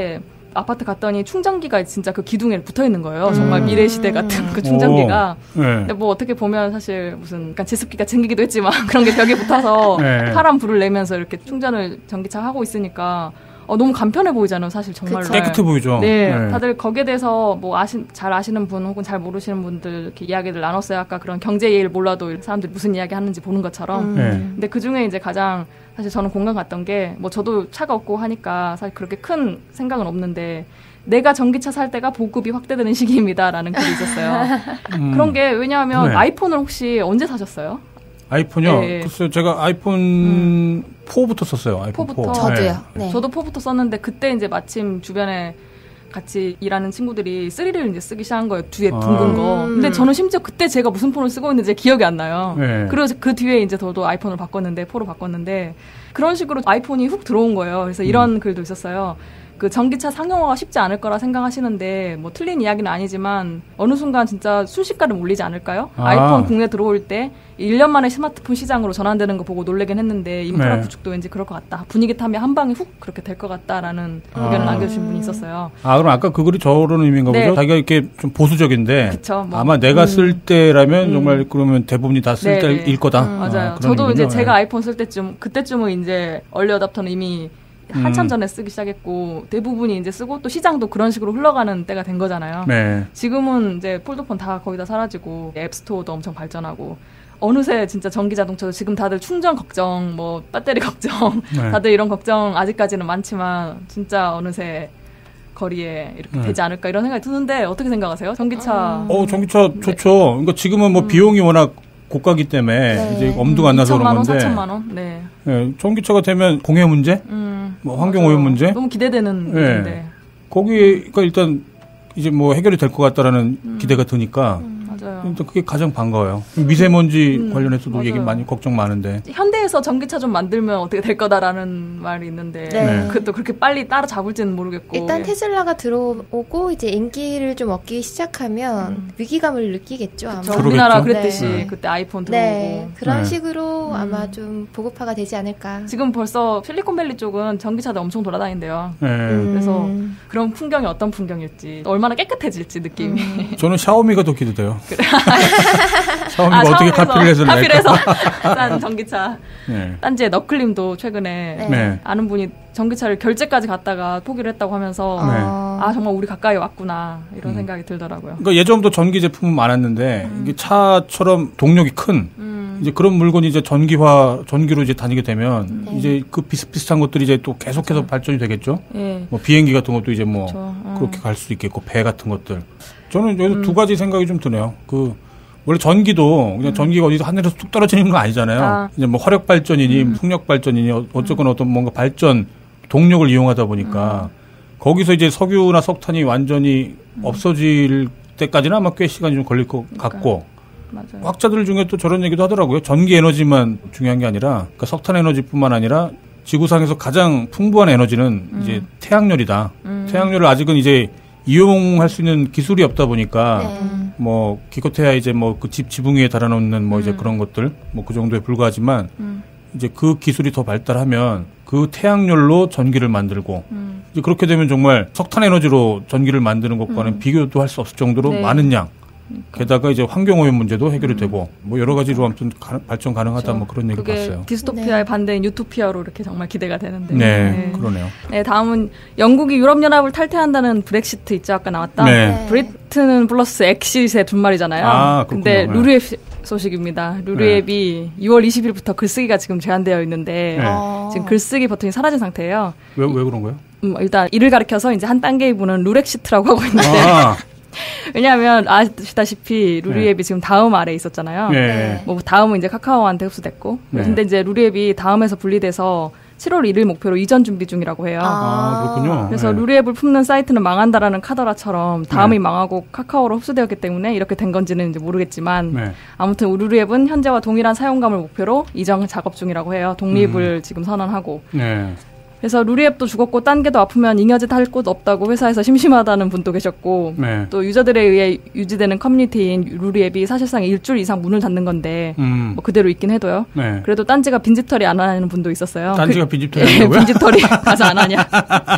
아파트 갔더니 충전기가 진짜 그 기둥에 붙어 있는 거예요. 정말 미래시대 같은 그 충전기가. 근데 뭐 어떻게 보면 사실 무슨 약간 제습기가 챙기기도 했지만 그런 게 벽에 붙어서 파란 불을 내면서 이렇게 충전을 전기차 하고 있으니까 너무 간편해 보이잖아요, 사실 정말로. 그쵸. 깨끗해 보이죠. 네, 다들 거기에 대해서 뭐 잘 아시는 분 혹은 잘 모르시는 분들 이렇게 이야기를 나눴어요. 아까 그런 경제 예를 몰라도 사람들이 무슨 이야기 하는지 보는 것처럼. 근데 그 중에 이제 가장 사실 저는 공감 갔던 게 뭐 저도 차가 없고 하니까 사실 그렇게 큰 생각은 없는데 내가 전기차 살 때가 보급이 확대되는 시기입니다라는 글이 있었어요. 그런 게 왜냐하면 아이폰을 혹시 언제 사셨어요? 아이폰이요? 네. 글쎄요, 제가 아이폰 4부터 썼어요. 아이폰 4부터? 저도요. 네. 저도 4부터 썼는데 그때 이제 마침 주변에 같이 일하는 친구들이 3를 이제 쓰기 시작한 거예요. 뒤에 둥근 거. 근데 저는 심지어 그때 제가 무슨 폰을 쓰고 있는지 기억이 안 나요. 그래서 그 뒤에 이제 저도 아이폰을 바꿨는데, 4로 바꿨는데 그런 식으로 아이폰이 훅 들어온 거예요. 그래서 이런 글도 있었어요. 그 전기차 상용화가 쉽지 않을 거라 생각하시는데 뭐 틀린 이야기는 아니지만 어느 순간 진짜 순식간에 몰리지 않을까요? 아이폰 국내 들어올 때 1년 만에 스마트폰 시장으로 전환되는 거 보고 놀라긴 했는데 인프라 구축도 왠지 그럴 것 같다. 분위기 타면 한 방에 훅 그렇게 될 것 같다라는 의견을 남겨주신 분이 있었어요. 그럼 아까 그 글이 저런 의미인가 보죠? 자기가 이렇게 좀 보수적인데 그쵸, 뭐. 아마 내가 쓸 때라면 정말 그러면 대부분이 다 쓸 때일 거다. 맞아요. 저도 이제 제가 아이폰 쓸 때쯤 그때쯤은 이제 얼리 어답터는 이미 한참 전에 쓰기 시작했고 대부분이 이제 쓰고 또 시장도 그런 식으로 흘러가는 때가 된 거잖아요. 지금은 이제 폴더폰 다 거의 다 사라지고 앱스토어도 엄청 발전하고 어느새 진짜 전기 자동차도 지금 다들 충전 걱정, 뭐 배터리 걱정, 다들 이런 걱정 아직까지는 많지만 진짜 어느새 거리에 이렇게 되지 않을까 이런 생각이 드는데 어떻게 생각하세요? 전기차. 전기차 좋죠. 그러니까 지금은 뭐 비용이 워낙 고가기 때문에 이제 엄두가 안 나서 그런 건데. 4천만 원. 네. 전기차가 되면 공해 문제, 뭐 환경 오염 문제. 너무 기대되는 문제인데. 거기가 일단 이제 뭐 해결이 될 것 같다라는 기대가 드니까. 맞아요. 일단 그게 가장 반가워요. 미세먼지 관련해서도 얘기 많이 걱정 많은데. 현대에서 전기차 좀 만들면 어떻게 될 거다라는 말이 있는데 그것도 그렇게 빨리 따라잡을지는 모르겠고. 일단 테슬라가 들어오고 이제 인기를 좀 얻기 시작하면 위기감을 느끼겠죠. 아마. 우리나라 그랬듯이 그때 아이폰 들어오고. 그런 식으로 아마 좀 보급화가 되지 않을까. 지금 벌써 실리콘밸리 쪽은 전기차들 엄청 돌아다닌대요. 그래서 그런 풍경이 어떤 풍경일지, 얼마나 깨끗해질지 느낌이. 저는 샤오미가 더 기대돼요. 그래. 샤오미가 어떻게 카피를 해서 싼 전기차. 딴지의 너클님도 최근에 아는 분이 전기차를 결제까지 갔다가 포기를 했다고 하면서 정말 우리 가까이 왔구나 이런 생각이 들더라고요. 그러니까 예전부터 전기 제품은 많았는데 이게 차처럼 동력이 큰 이제 그런 물건이 이제 전기로 이제 다니게 되면 이제 그 비슷비슷한 것들이 이제 또 계속해서 발전이 되겠죠. 뭐 비행기 같은 것도 이제 뭐 그렇게 갈 수도 있겠고 배 같은 것들. 저는 여기서 두 가지 생각이 좀 드네요. 원래 전기도 그냥 전기가 어디서 하늘에서 툭 떨어지는 건 아니잖아요. 이제 뭐 화력 발전이니 풍력 발전이니 어쨌거나 어떤 뭔가 발전 동력을 이용하다 보니까 거기서 이제 석유나 석탄이 완전히 없어질 때까지는 아마 꽤 시간이 좀 걸릴 것 같고. 맞아요. 학자들 중에 또 저런 얘기도 하더라고요. 전기 에너지만 중요한 게 아니라 그러니까 석탄 에너지뿐만 아니라 지구상에서 가장 풍부한 에너지는 이제 태양열이다. 태양열을 아직은 이제 이용할 수 있는 기술이 없다 보니까 뭐 기껏해야 이제 뭐 그 집 지붕 위에 달아놓는 뭐 이제 그런 것들 뭐 그 정도에 불과하지만 이제 그 기술이 더 발달하면 그 태양열로 전기를 만들고 이제 그렇게 되면 정말 석탄 에너지로 전기를 만드는 것과는 비교도 할 수 없을 정도로 많은 양. 게다가 이제 환경오염 문제도 해결이 되고 뭐 여러 가지로 아무튼 발전 가능하다 뭐 그런 얘기 봤어요. 디스토피아의 반대인 유토피아로 이렇게 정말 기대가 되는데. 그러네요. 네, 다음은 영국이 유럽연합을 탈퇴한다는 브렉시트 있죠. 아까 나왔다. 브리튼은 플러스 엑시트의 준말이잖아요. 근데 루르앱 소식입니다. 루르앱이 6월 20일부터 글쓰기가 지금 제한되어 있는데 지금 글쓰기 버튼이 사라진 상태예요. 왜 그런 거예요? 일단 이를 가리켜서 이제 한 단계의 분은 루렉시트라고 하고 있는데 왜냐하면 아시다시피 루리앱이 지금 다음 아래에 있었잖아요. 뭐 다음은 이제 카카오한테 흡수됐고 근데 이제 루리앱이 다음에서 분리돼서 7월 1일 목표로 이전 준비 중이라고 해요. 그렇군요. 그래서 루리앱을 품는 사이트는 망한다라는 카더라처럼 다음이 망하고 카카오로 흡수되었기 때문에 이렇게 된 건지는 이제 모르겠지만 아무튼 루리앱은 현재와 동일한 사용감을 목표로 이전 작업 중이라고 해요. 독립을 지금 선언하고. 그래서 루리앱도 죽었고 딴 게도 아프면 잉여짓 할 곳 없다고 회사에서 심심하다는 분도 계셨고 또 유저들에 의해 유지되는 커뮤니티인 루리앱이 사실상 일주일 이상 문을 닫는 건데 뭐 그대로 있긴 해도요. 그래도 딴지가 빈집털이 안 하는 분도 있었어요. 딴지가 빈집털이 하냐고요? 빈집털이 가서 안 하냐.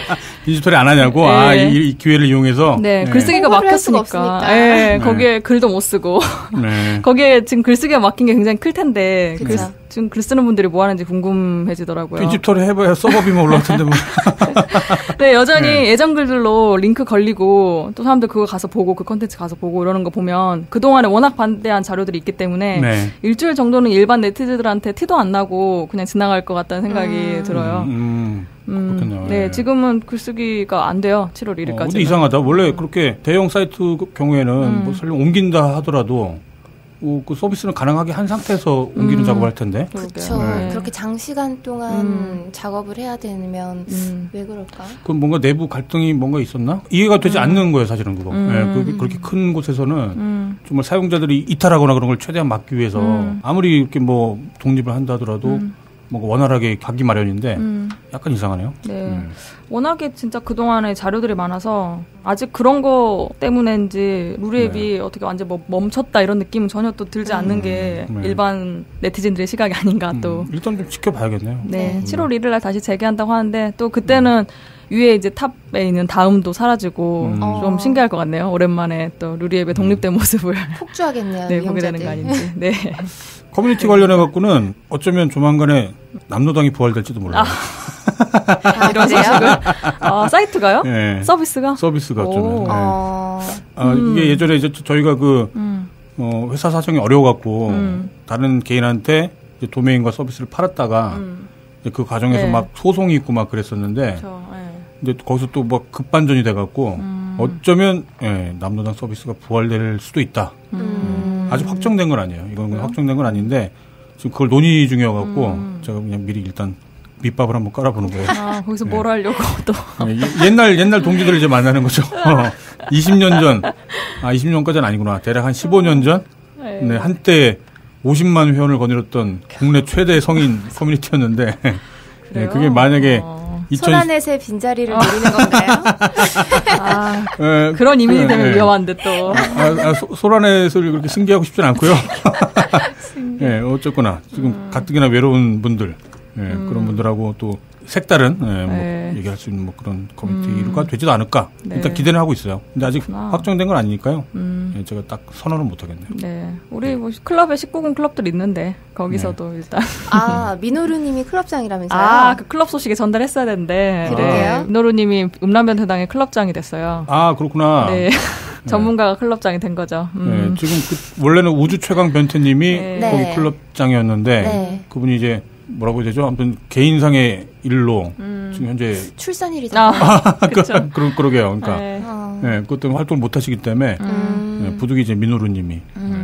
디지털에 안 하냐고? 네. 이 기회를 이용해서? 네, 글쓰기가 막혔으니까. 네, 거기에 글도 못 쓰고. 네. 거기에 지금 글쓰기가 막힌 게 굉장히 클 텐데. 지금 글 쓰는 분들이 뭐 하는지 궁금해지더라고요. 디지털에 해봐야 서버비만 올라갈 텐데 뭐. 네, 여전히 예전 글들로 링크 걸리고 또 사람들 그거 가서 보고 그 콘텐츠 가서 보고 이러는 거 보면 그동안에 워낙 반대한 자료들이 있기 때문에 일주일 정도는 일반 네티즌들한테 티도 안 나고 그냥 지나갈 것 같다는 생각이 들어요. 그렇군요. 네, 지금은 글쓰기가 안 돼요. 7월 1일까지. 근데 이상하다. 원래 그렇게 대형 사이트 경우에는 뭐 설령 옮긴다 하더라도 그 서비스는 가능하게 한 상태에서 옮기는 작업을 할 텐데. 그렇죠. 네. 그렇게 장시간 동안 작업을 해야 되면 왜 그럴까? 그럼 뭔가 내부 갈등이 뭔가 있었나? 이해가 되지 않는 거예요, 사실은 그거. 네, 그렇게 큰 곳에서는 정말 사용자들이 이탈하거나 그런 걸 최대한 막기 위해서 아무리 이렇게 뭐 독립을 한다 하더라도 뭔가 원활하게 가기 마련인데 약간 이상하네요. 네. 워낙에 진짜 그동안에 자료들이 많아서 아직 그런 거 때문인지 루리앱이 어떻게 완전 뭐 멈췄다 이런 느낌은 전혀 또 들지 않는 게 일반 네티즌들의 시각이 아닌가 또. 일단 좀 지켜봐야겠네요. 네. 7월 1일 날 다시 재개한다고 하는데 또 그때는 위에 이제 탑에 있는 다음도 사라지고 좀 신기할 것 같네요. 오랜만에 또 루리앱의 독립된 모습을 폭주하겠네요. 네, 보게 되는 거 아닌지. 네. 커뮤니티 관련해 갖고는 어쩌면 조만간에 남노당이 부활될지도 몰라요. 이런 소식을? 사이트가요? 네. 서비스가 어쩌면. 네. 이게 예전에 이제 저희가 회사 사정이 어려워갖고 다른 개인한테 이제 도메인과 서비스를 팔았다가 그 과정에서 막 소송이 있고 막 그랬었는데 이제 거기서 또 막 급반전이 돼갖고 어쩌면 남노당 서비스가 부활될 수도 있다. 아직 확정된 건 아니에요. 이건 확정된 건 아닌데 지금 그걸 논의 중이어갖고 제가 그냥 미리 일단 밑밥을 한번 깔아보는 거예요. 거기서 뭘 하려고 또. 옛날 동기들을 이제 만나는 거죠. 20년 전. 20년까지는 아니구나. 대략 한 15년 전. 네, 한때 50만 회원을 거느렸던 국내 최대 성인 커뮤니티였는데 네, 그게 만약에 소라넷의 빈자리를 노리는 건가요? 그런 이미지 되면 위험한데 또. 소라넷을 그렇게 승계하고 싶진 않고요. 네, 어쨌거나 지금 가뜩이나 외로운 분들 그런 분들하고 또 색다른 뭐 얘기할 수 있는 뭐 그런 커뮤니티가 되지도 않을까 일단 기대는 하고 있어요. 근데 아직 확정된 건 아니니까요. 제가 딱 선언은 못 하겠네요. 네, 우리 뭐 클럽에 19금 클럽들 있는데 거기서도 일단 민호루님이 클럽장이라면서요? 그 클럽 소식에 전달했어야 되는데 그러게요. 민호루님이 음란변태당의 클럽장이 됐어요. 그렇구나. 네. 전문가가 클럽장이 된 거죠. 네, 지금 원래는 우주 최강 변태님이 거기 클럽장이었는데 그분이 이제 뭐라고 해야 되죠? 아무튼 개인상의 일로 지금 현재 출산일이다. 그러게요. 그러니까 네, 그것 때문에 활동을 못 하시기 때문에 부득이 이제 민호루님이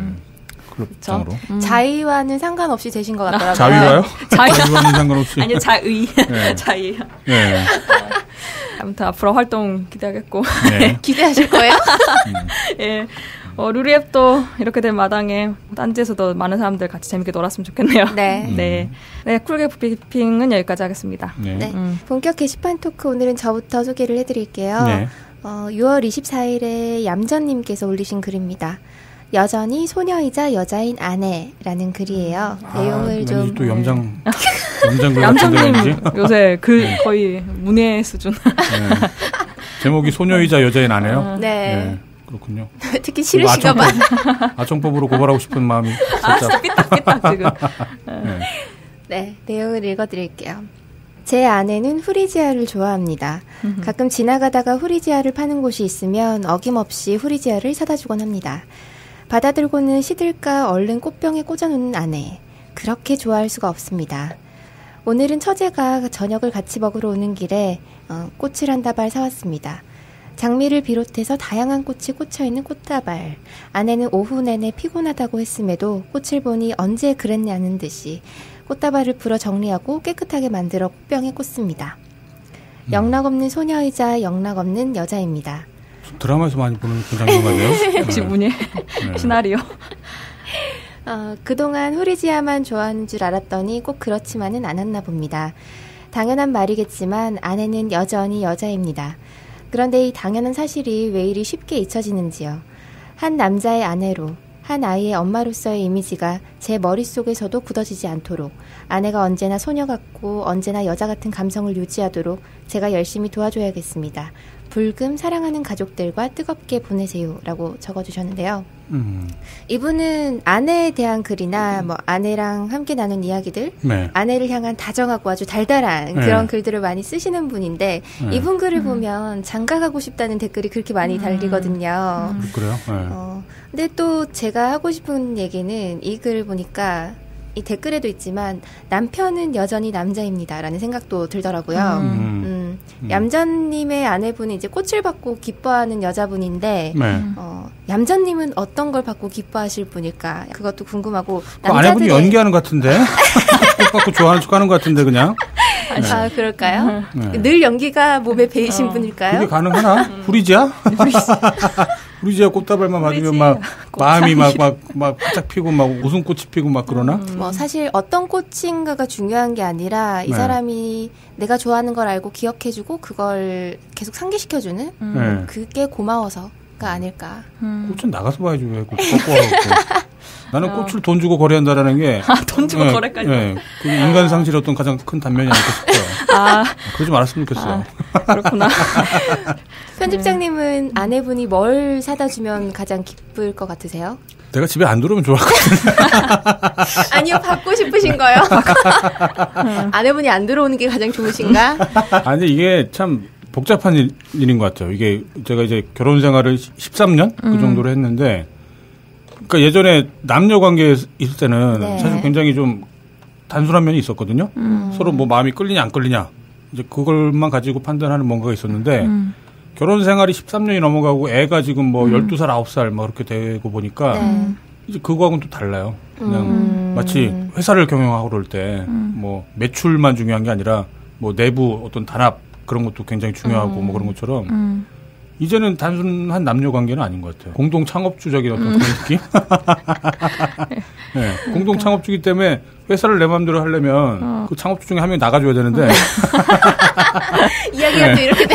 클럽장으로 자의와는 상관없이 되신 것 같더라고요. 자의와요? 자의와는 상관없이. 아니요, 자의. 자의. 네. 아무튼 앞으로 활동 기대하겠고. 네. 기대하실 거예요? 예. 루리앱도 이렇게 된 마당에 딴지에서도 많은 사람들 같이 재밌게 놀았으면 좋겠네요. 네. 네, 쿨게 브리핑은 여기까지 하겠습니다. 네. 본격 게시판 토크 오늘은 저부터 소개를 해드릴게요. 네. 6월 24일에 얌전님께서 올리신 글입니다. 여전히 소녀이자 여자인 아내라는 글이에요. 내용을 좀. 또 염장 글 같은 얌전님 요새 글 거의 문예 수준. 네. 제목이 소녀이자 여자인 아내요? 네. 그렇군요. 특히 싫으시가 봐. 아청법으로 고발하고 싶은 마음이 살짝. 진짜 삐딱삐딱 지금. 네, 내용을 읽어드릴게요. 제 아내는 후리지아를 좋아합니다. 가끔 지나가다가 후리지아를 파는 곳이 있으면 어김없이 후리지아를 사다 주곤 합니다. 받아들고는 시들까 얼른 꽃병에 꽂아놓는 아내. 그렇게 좋아할 수가 없습니다. 오늘은 처제가 저녁을 같이 먹으러 오는 길에 꽃을 한 다발 사왔습니다. 장미를 비롯해서 다양한 꽃이 꽂혀있는 꽃다발. 아내는 오후 내내 피곤하다고 했음에도 꽃을 보니 언제 그랬냐는 듯이 꽃다발을 풀어 정리하고 깨끗하게 만들어 꽃병에 꽂습니다. 영락없는 소녀이자 영락없는 여자입니다. 드라마에서 많이 보는 그 장면 같네요. 역시 문예 시나리오. 그동안 후리지아만 좋아하는 줄 알았더니 꼭 그렇지만은 않았나 봅니다. 당연한 말이겠지만 아내는 여전히 여자입니다. 그런데 이 당연한 사실이 왜 이리 쉽게 잊혀지는지요. 한 남자의 아내로, 한 아이의 엄마로서의 이미지가 제 머릿속에서도 굳어지지 않도록 아내가 언제나 소녀 같고 언제나 여자 같은 감성을 유지하도록 제가 열심히 도와줘야겠습니다. 불금 사랑하는 가족들과 뜨겁게 보내세요 라고 적어주셨는데요. 이분은 아내에 대한 글이나 뭐 아내랑 함께 나눈 이야기들, 네. 아내를 향한 다정하고 아주 달달한 그런 글들을 많이 쓰시는 분인데 이분 글을 보면 장가가고 싶다는 댓글이 그렇게 많이 달리거든요. 그래요? 네. 근데 또 제가 하고 싶은 얘기는 이 글을 보니까 이 댓글에도 있지만 남편은 여전히 남자입니다라는 생각도 들더라고요. 얌전님의 아내분이 이제 꽃을 받고 기뻐하는 여자분인데 네. 얌전님은 어떤 걸 받고 기뻐하실 분일까? 그것도 궁금하고. 아내분이 연기하는 것 같은데? 꽃 받고 좋아하는 척하는 것 같은데 그냥? 네. 아 그럴까요? 네. 늘 연기가 몸에 배이신 분일까요? 그게 가능하나? 후리지야? 후리지야 꽃다발만 받으면 막 마음이 막 활짝 피고 막 웃음꽃이 피고 막 그러나? 뭐 사실 어떤 꽃인가가 중요한 게 아니라 이 사람이 내가 좋아하는 걸 알고 기억해주고 그걸 계속 상기시켜주는 그게 고마워서가 아닐까. 꽃은 나가서 봐야지 왜 꽃 갖고 와갖고. 나는 꽃을 돈 주고 거래한다라는 게. 돈 주고 거래까지. 네. 그게 인간 상실의 어떤 가장 큰 단면이 아닐까 싶어요. 그러지 말았으면 좋겠어요. 그렇구나. 편집장님은 아내분이 뭘 사다 주면 가장 기쁠 것 같으세요? 내가 집에 안 들어오면 좋을 것 같은데. 아니요, 받고 싶으신 거요? 아내분이 안 들어오는 게 가장 좋으신가? 아니, 이게 참 복잡한 일인 것 같아요. 이게 제가 이제 결혼 생활을 13년? 그 정도로 했는데, 그러니까 예전에 남녀 관계에 있을 때는 네. 사실 굉장히 좀 단순한 면이 있었거든요. 서로 뭐 마음이 끌리냐 안 끌리냐 이제 그걸만 가지고 판단하는 뭔가가 있었는데 결혼 생활이 13년이 넘어가고 애가 지금 뭐 12살, 9살 막 그렇게 되고 보니까 네. 이제 그거하고는 또 달라요. 그냥 마치 회사를 경영하고 그럴 때 뭐 매출만 중요한 게 아니라 뭐 내부 어떤 단합 그런 것도 굉장히 중요하고 뭐 그런 것처럼 이제는 단순한 남녀 관계는 아닌 것 같아요. 공동 창업주적인 어떤 그런 느낌? 네, 공동 창업주기 때문에 회사를 내 마음대로 하려면 그 창업주 중에 한 명이 나가줘야 되는데. 이야기가 또 이렇게 돼.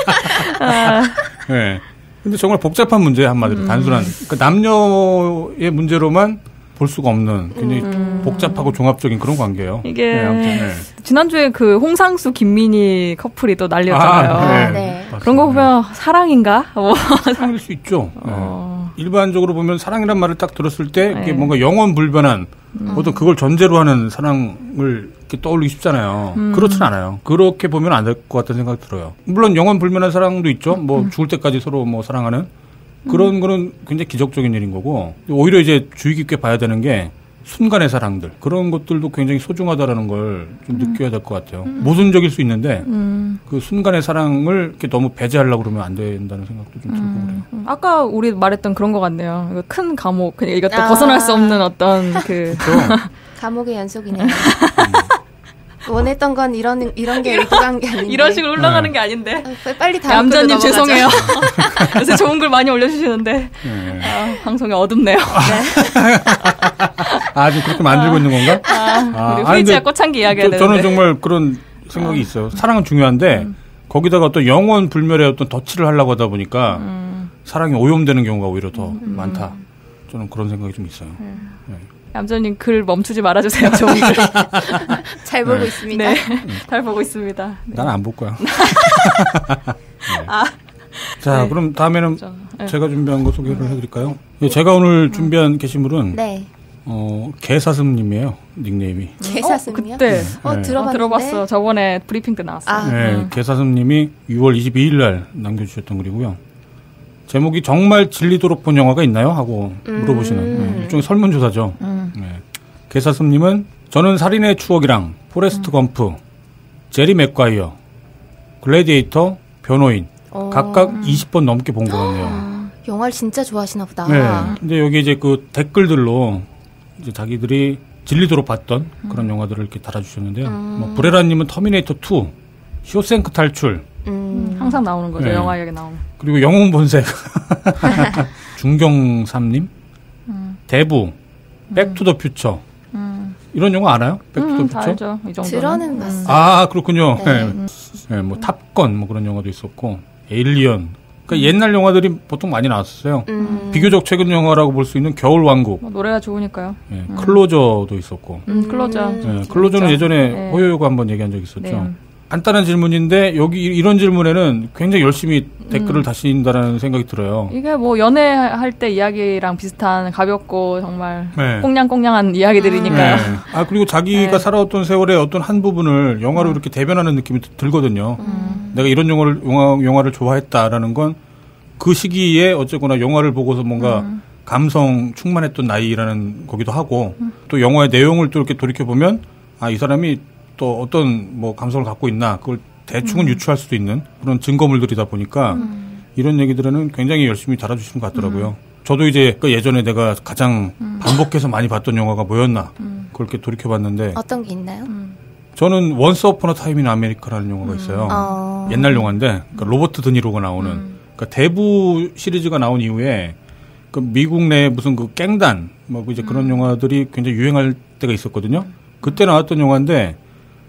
네. 근데 정말 복잡한 문제예요, 한마디로. 단순한. 그러니까 남녀의 문제로만 볼 수가 없는 굉장히 복잡하고 종합적인 그런 관계예요. 이게 네, 아무튼, 네. 지난주에 그 홍상수 김민희 커플이 또 난리였잖아요. 네. 그런 거 보면 사랑인가? 사랑일 수 있죠. 네. 일반적으로 보면 사랑이란 말을 딱 들었을 때 이게 뭔가 영원 불변한 어떤 그걸 전제로 하는 사랑을 이렇게 떠올리기 쉽잖아요. 그렇진 않아요. 그렇게 보면 안 될 것 같다는 생각이 들어요. 물론 영원 불변한 사랑도 있죠. 뭐 죽을 때까지 서로 뭐 사랑하는. 그런 거는 굉장히 기적적인 일인 거고 오히려 이제 주의 깊게 봐야 되는 게 순간의 사랑들 그런 것들도 굉장히 소중하다라는 걸 좀 느껴야 될 것 같아요. 모순적일 수 있는데 그 순간의 사랑을 이렇게 너무 배제하려고 그러면 안 된다는 생각도 좀 들고 그래요. 아까 우리 말했던 그런 것 같네요. 이거 큰 감옥 그냥 이것도 벗어날 수 없는 어떤 그 감옥의 연속이네요. 원했던 건 이런 게 의도한 게 아닌데. 이런 식으로 흘러가는 게 아닌데. 빨리 다음 얌전님 죄송해요. 요새 좋은 글 많이 올려주시는데 방송이 어둡네요. 지금 그렇게 만들고 있는 건가? 우리 후이지와 꽃향기 이야기해야 되는데. 저는 정말 그런 생각이 있어요. 사랑은 중요한데 거기다가 어떤 영원 불멸의 어떤 덧칠을 하려고 하다 보니까 사랑이 오염되는 경우가 오히려 더 많다. 저는 그런 생각이 좀 있어요. 네. 얌전님 글 멈추지 말아주세요. 좋은 글. 잘 보고 있습니다. 네, 잘 보고 있습니다. 네. 난 안 볼 거야. 네. 자, 네. 그럼 다음에는 네. 제가 준비한 거 소개를 해드릴까요? 제가 오늘 준비한 게시물은 네. 개사슴님이에요. 닉네임이. 개사슴이요? 그때 들어봤어. 저번에 브리핑 때 나왔어요. 네, 개사슴님이 6월 22일 날 남겨주셨던 글이고요. 제목이 정말 질리도록 본 영화가 있나요? 하고 물어보시는 일종의 설문조사죠. 네. 개사슴님은 저는 살인의 추억이랑 포레스트 검프, 제리 맥과이어, 글래디에이터, 변호인 각각 20번 넘게 본 것 같네요. 영화를 진짜 좋아하시나 보다. 네. 근데 여기 이제 그 댓글들로 이제 자기들이 질리도록 봤던 그런 영화들을 이렇게 달아주셨는데요. 뭐 브레라님은 터미네이터 2, 쇼생크 탈출. 항상 나오는 거죠. 네. 영화 이야기 나오는. 그리고 영웅 본색. 중경삼님. 대부. 백투더 퓨처. 이런 영화 알아요? 백투더 퓨처? 알죠. 이 정도는. 들어는 봤어요. 그렇군요. 네. 네. 뭐 탑건 뭐 그런 영화도 있었고 에일리언, 그러니까 옛날 영화들이 보통 많이 나왔었어요. 비교적 최근 영화라고 볼 수 있는 겨울왕국. 노래가 좋으니까요. 네, 클로저도 있었고. 클로저. 네, 클로저는 예전에 네. 호요요가 한번 얘기한 적이 있었죠. 네. 간단한 질문인데 여기 이런 질문에는 굉장히 열심히 댓글을 다신다라는 생각이 들어요. 이게 뭐 연애할 때 이야기랑 비슷한 가볍고 정말 네. 꽁냥꽁냥한 이야기들이니까요. 네. 그리고 자기가 네. 살아왔던 세월의 어떤 한 부분을 영화로 이렇게 대변하는 느낌이 들거든요. 내가 이런 영화를 좋아했다라는 건 그 시기에 어쨌거나 영화를 보고서 뭔가 감성 충만했던 나이라는 거기도 하고 또 영화의 내용을 또 이렇게 돌이켜보면 이 사람이 또 어떤 뭐 감성을 갖고 있나 그걸 대충은 유추할 수도 있는 그런 증거물들이다 보니까 이런 얘기들은 굉장히 열심히 달아주시는 것 같더라고요. 저도 이제 그 예전에 내가 가장 반복해서 많이 봤던 영화가 뭐였나 그렇게 돌이켜봤는데 어떤 게 있나요? 저는 원스 어폰 어 타임 인 아메리카라는 영화가 있어요. 옛날 영화인데 그러니까 로버트 드니로가 나오는 그러니까 대부 시리즈가 나온 이후에 그 미국 내 무슨 그 깽단 뭐 이제 그런 영화들이 굉장히 유행할 때가 있었거든요. 그때 나왔던 영화인데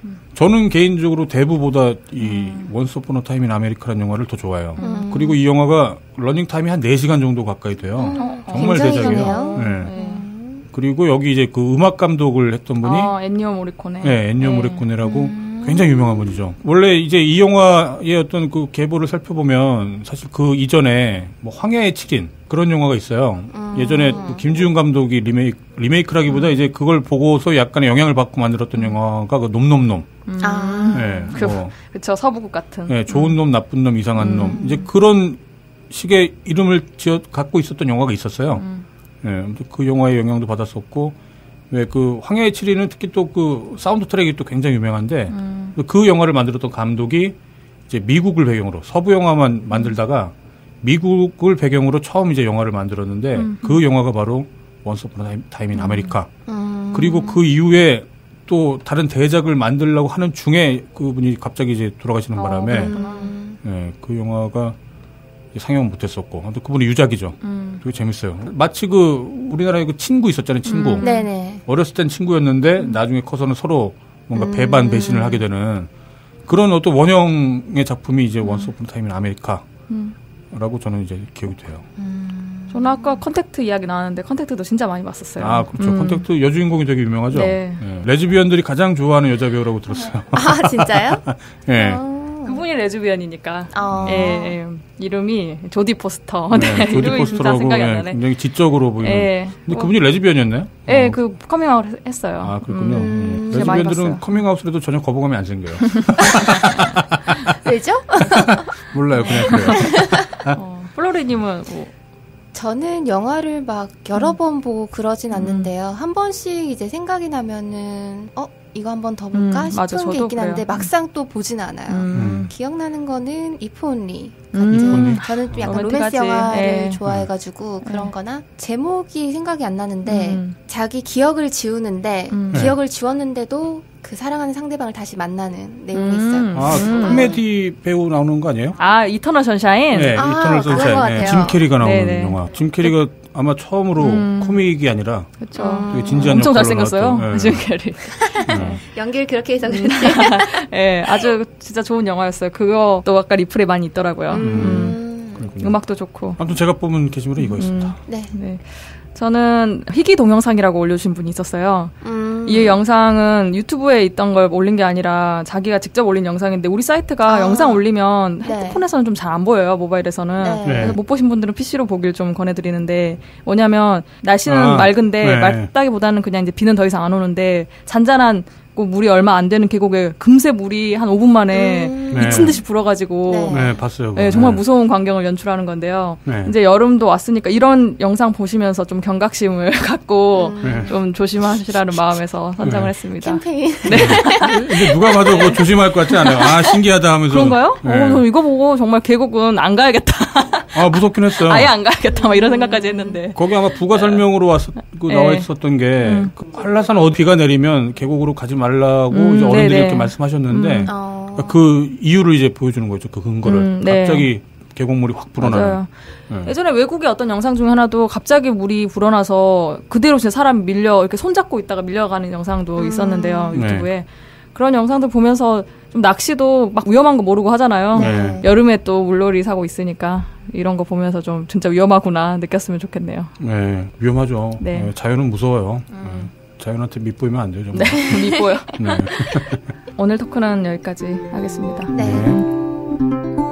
저는 개인적으로 대부보다 이 원스 어폰 어 타임 인 아메리카라는 영화를 더 좋아해요. 그리고 이 영화가 러닝 타임이 한 4시간 정도 가까이 돼요. 정말 대작이에요. 네. 그리고 여기 이제 그 음악 감독을 했던 분이 엔니오 모리코네. 네, 엔니오 모리코네라고 굉장히 유명한 분이죠. 원래 이제 이 영화의 어떤 그 계보를 살펴보면 사실 그 이전에 뭐 황야의 7인 그런 영화가 있어요. 예전에 김지훈 감독이 리메이크라기보다 이제 그걸 보고서 약간의 영향을 받고 만들었던 영화가 그 놈놈놈. 네, 그쵸, 서부국 같은. 네, 좋은 놈, 나쁜 놈, 이상한 놈. 이제 그런 식의 이름을 갖고 있었던 영화가 있었어요. 네, 그 영화의 영향도 받았었고, 왜 그 황야의 7인은 특히 또 그 사운드 트랙이 또 굉장히 유명한데, 그 영화를 만들었던 감독이 이제 미국을 배경으로 서부 영화만 만들다가 미국을 배경으로 처음 이제 영화를 만들었는데, 그 영화가 바로 원스 어폰 어 타임 인 아메리카. 그리고 그 이후에 또 다른 대작을 만들려고 하는 중에 그분이 갑자기 이제 돌아가시는 바람에 네, 그 영화가 상영은 못했었고 아무튼 그분이 유작이죠. 되게 재밌어요. 마치 그 우리나라에 그 친구 있었잖아요. 친구. 네네. 어렸을 땐 친구였는데 나중에 커서는 서로 뭔가 배반 배신을 하게 되는 그런 어떤 원형의 작품이 이제 원스 어폰 어 타임 인 아메리카라고 저는 이제 기억이 돼요. 저는 아까 컨택트 이야기 나왔는데 컨택트도 진짜 많이 봤었어요. 그렇죠. 컨택트 여주인공이 되게 유명하죠. 네. 네. 레즈비언들이 가장 좋아하는 여자 배우라고 들었어요. 진짜요? 네. 그분이 레즈비언이니까. 예. 이름이 조디 포스터. 네, 조디 포스터라고 생각이 안 나네. 굉장히 지적으로 보이는. 예. 근데 그분이 레즈비언이었나요? 예, 그 커밍아웃 했어요. 그렇군요. 레즈비언들은 커밍아웃을 해도 전혀 거부감이 안 생겨요. 왜죠? 몰라요, 그냥 그래요. 플로리님은 뭐. 저는 영화를 막 여러 번 보고 그러진 않는데요. 한 번씩 이제 생각이 나면은 이거 한 번 더 볼까 싶은 게 있긴 한데 막상 또 보진 않아요. 기억나는 거는 If Only 같은 저는 좀 약간 로맨스 영화를 좋아해가지고 그런 거나 제목이 생각이 안 나는데 자기 기억을 지우는데 기억을 지웠는데도 그 사랑하는 상대방을 다시 만나는 내용이 있어요. 코미디 배우 나오는 거 아니에요? 이터널 선샤인? 네, 이터널 선샤인. 네, 짐 캐리가 나오는 영화. 짐 캐리가 아마 처음으로 코믹이 아니라 되게 진지한 엄청 잘생겼어요. 짐 캐리. 연기를 그렇게 해서 그런지. 네, 아주 진짜 좋은 영화였어요. 그것도 아까 리플에 많이 있더라고요. 음악도 좋고. 아무튼 제가 뽑은 게시물은 이거였습니다. 네. 저는 희귀 동영상이라고 올려주신 분이 있었어요. 이 영상은 유튜브에 있던 걸 올린 게 아니라 자기가 직접 올린 영상인데 우리 사이트가 영상 올리면 핸드폰에서는 좀 잘 안 보여요. 모바일에서는. 그래서 못 보신 분들은 PC로 보길 좀 권해드리는데 뭐냐면 날씨는 맑은데 맑다기보다는 그냥 이제 비는 더 이상 안 오는데 잔잔한 물이 얼마 안 되는 계곡에 금세 물이 한 5분 만에 미친 듯이 불어가지고 봤어요. 네, 정말 무서운 광경을 연출하는 건데요. 이제 여름도 왔으니까 이런 영상 보시면서 좀 경각심을 갖고 좀 조심하시라는 마음에서 선정을 했습니다. 캠페인. 이제 누가 봐도 그거 조심할 것 같지 않아요? 신기하다 하면서. 그런가요? 저 이거 보고 정말 계곡은 안 가야겠다. 무섭긴 했어요. 아예 안 가야겠다. 막 이런 생각까지 했는데. 거기 아마 부가 설명으로 나와 있었던 게 한라산 비가 내리면 계곡으로 가지 말라고 이제 어른들이 이렇게 말씀하셨는데 그 이유를 이제 보여주는 거죠. 그 근거를. 갑자기 계곡물이 확 불어나요. 예전에 외국의 어떤 영상 중에 하나도 갑자기 물이 불어나서 그대로 제 사람 이렇게 손잡고 있다가 밀려가는 영상도 있었는데요. 유튜브에. 그런 영상들 보면서 좀 낚시도 막 위험한 거 모르고 하잖아요. 여름에 또 물놀이 사고 있으니까. 이런 거 보면서 좀 진짜 위험하구나 느꼈으면 좋겠네요. 네, 위험하죠. 네. 네, 자연은 무서워요. 자연한테 밑보이면 안 돼요, 정말. 네, 밑보여. 네. 오늘 토크는 여기까지 하겠습니다. 네.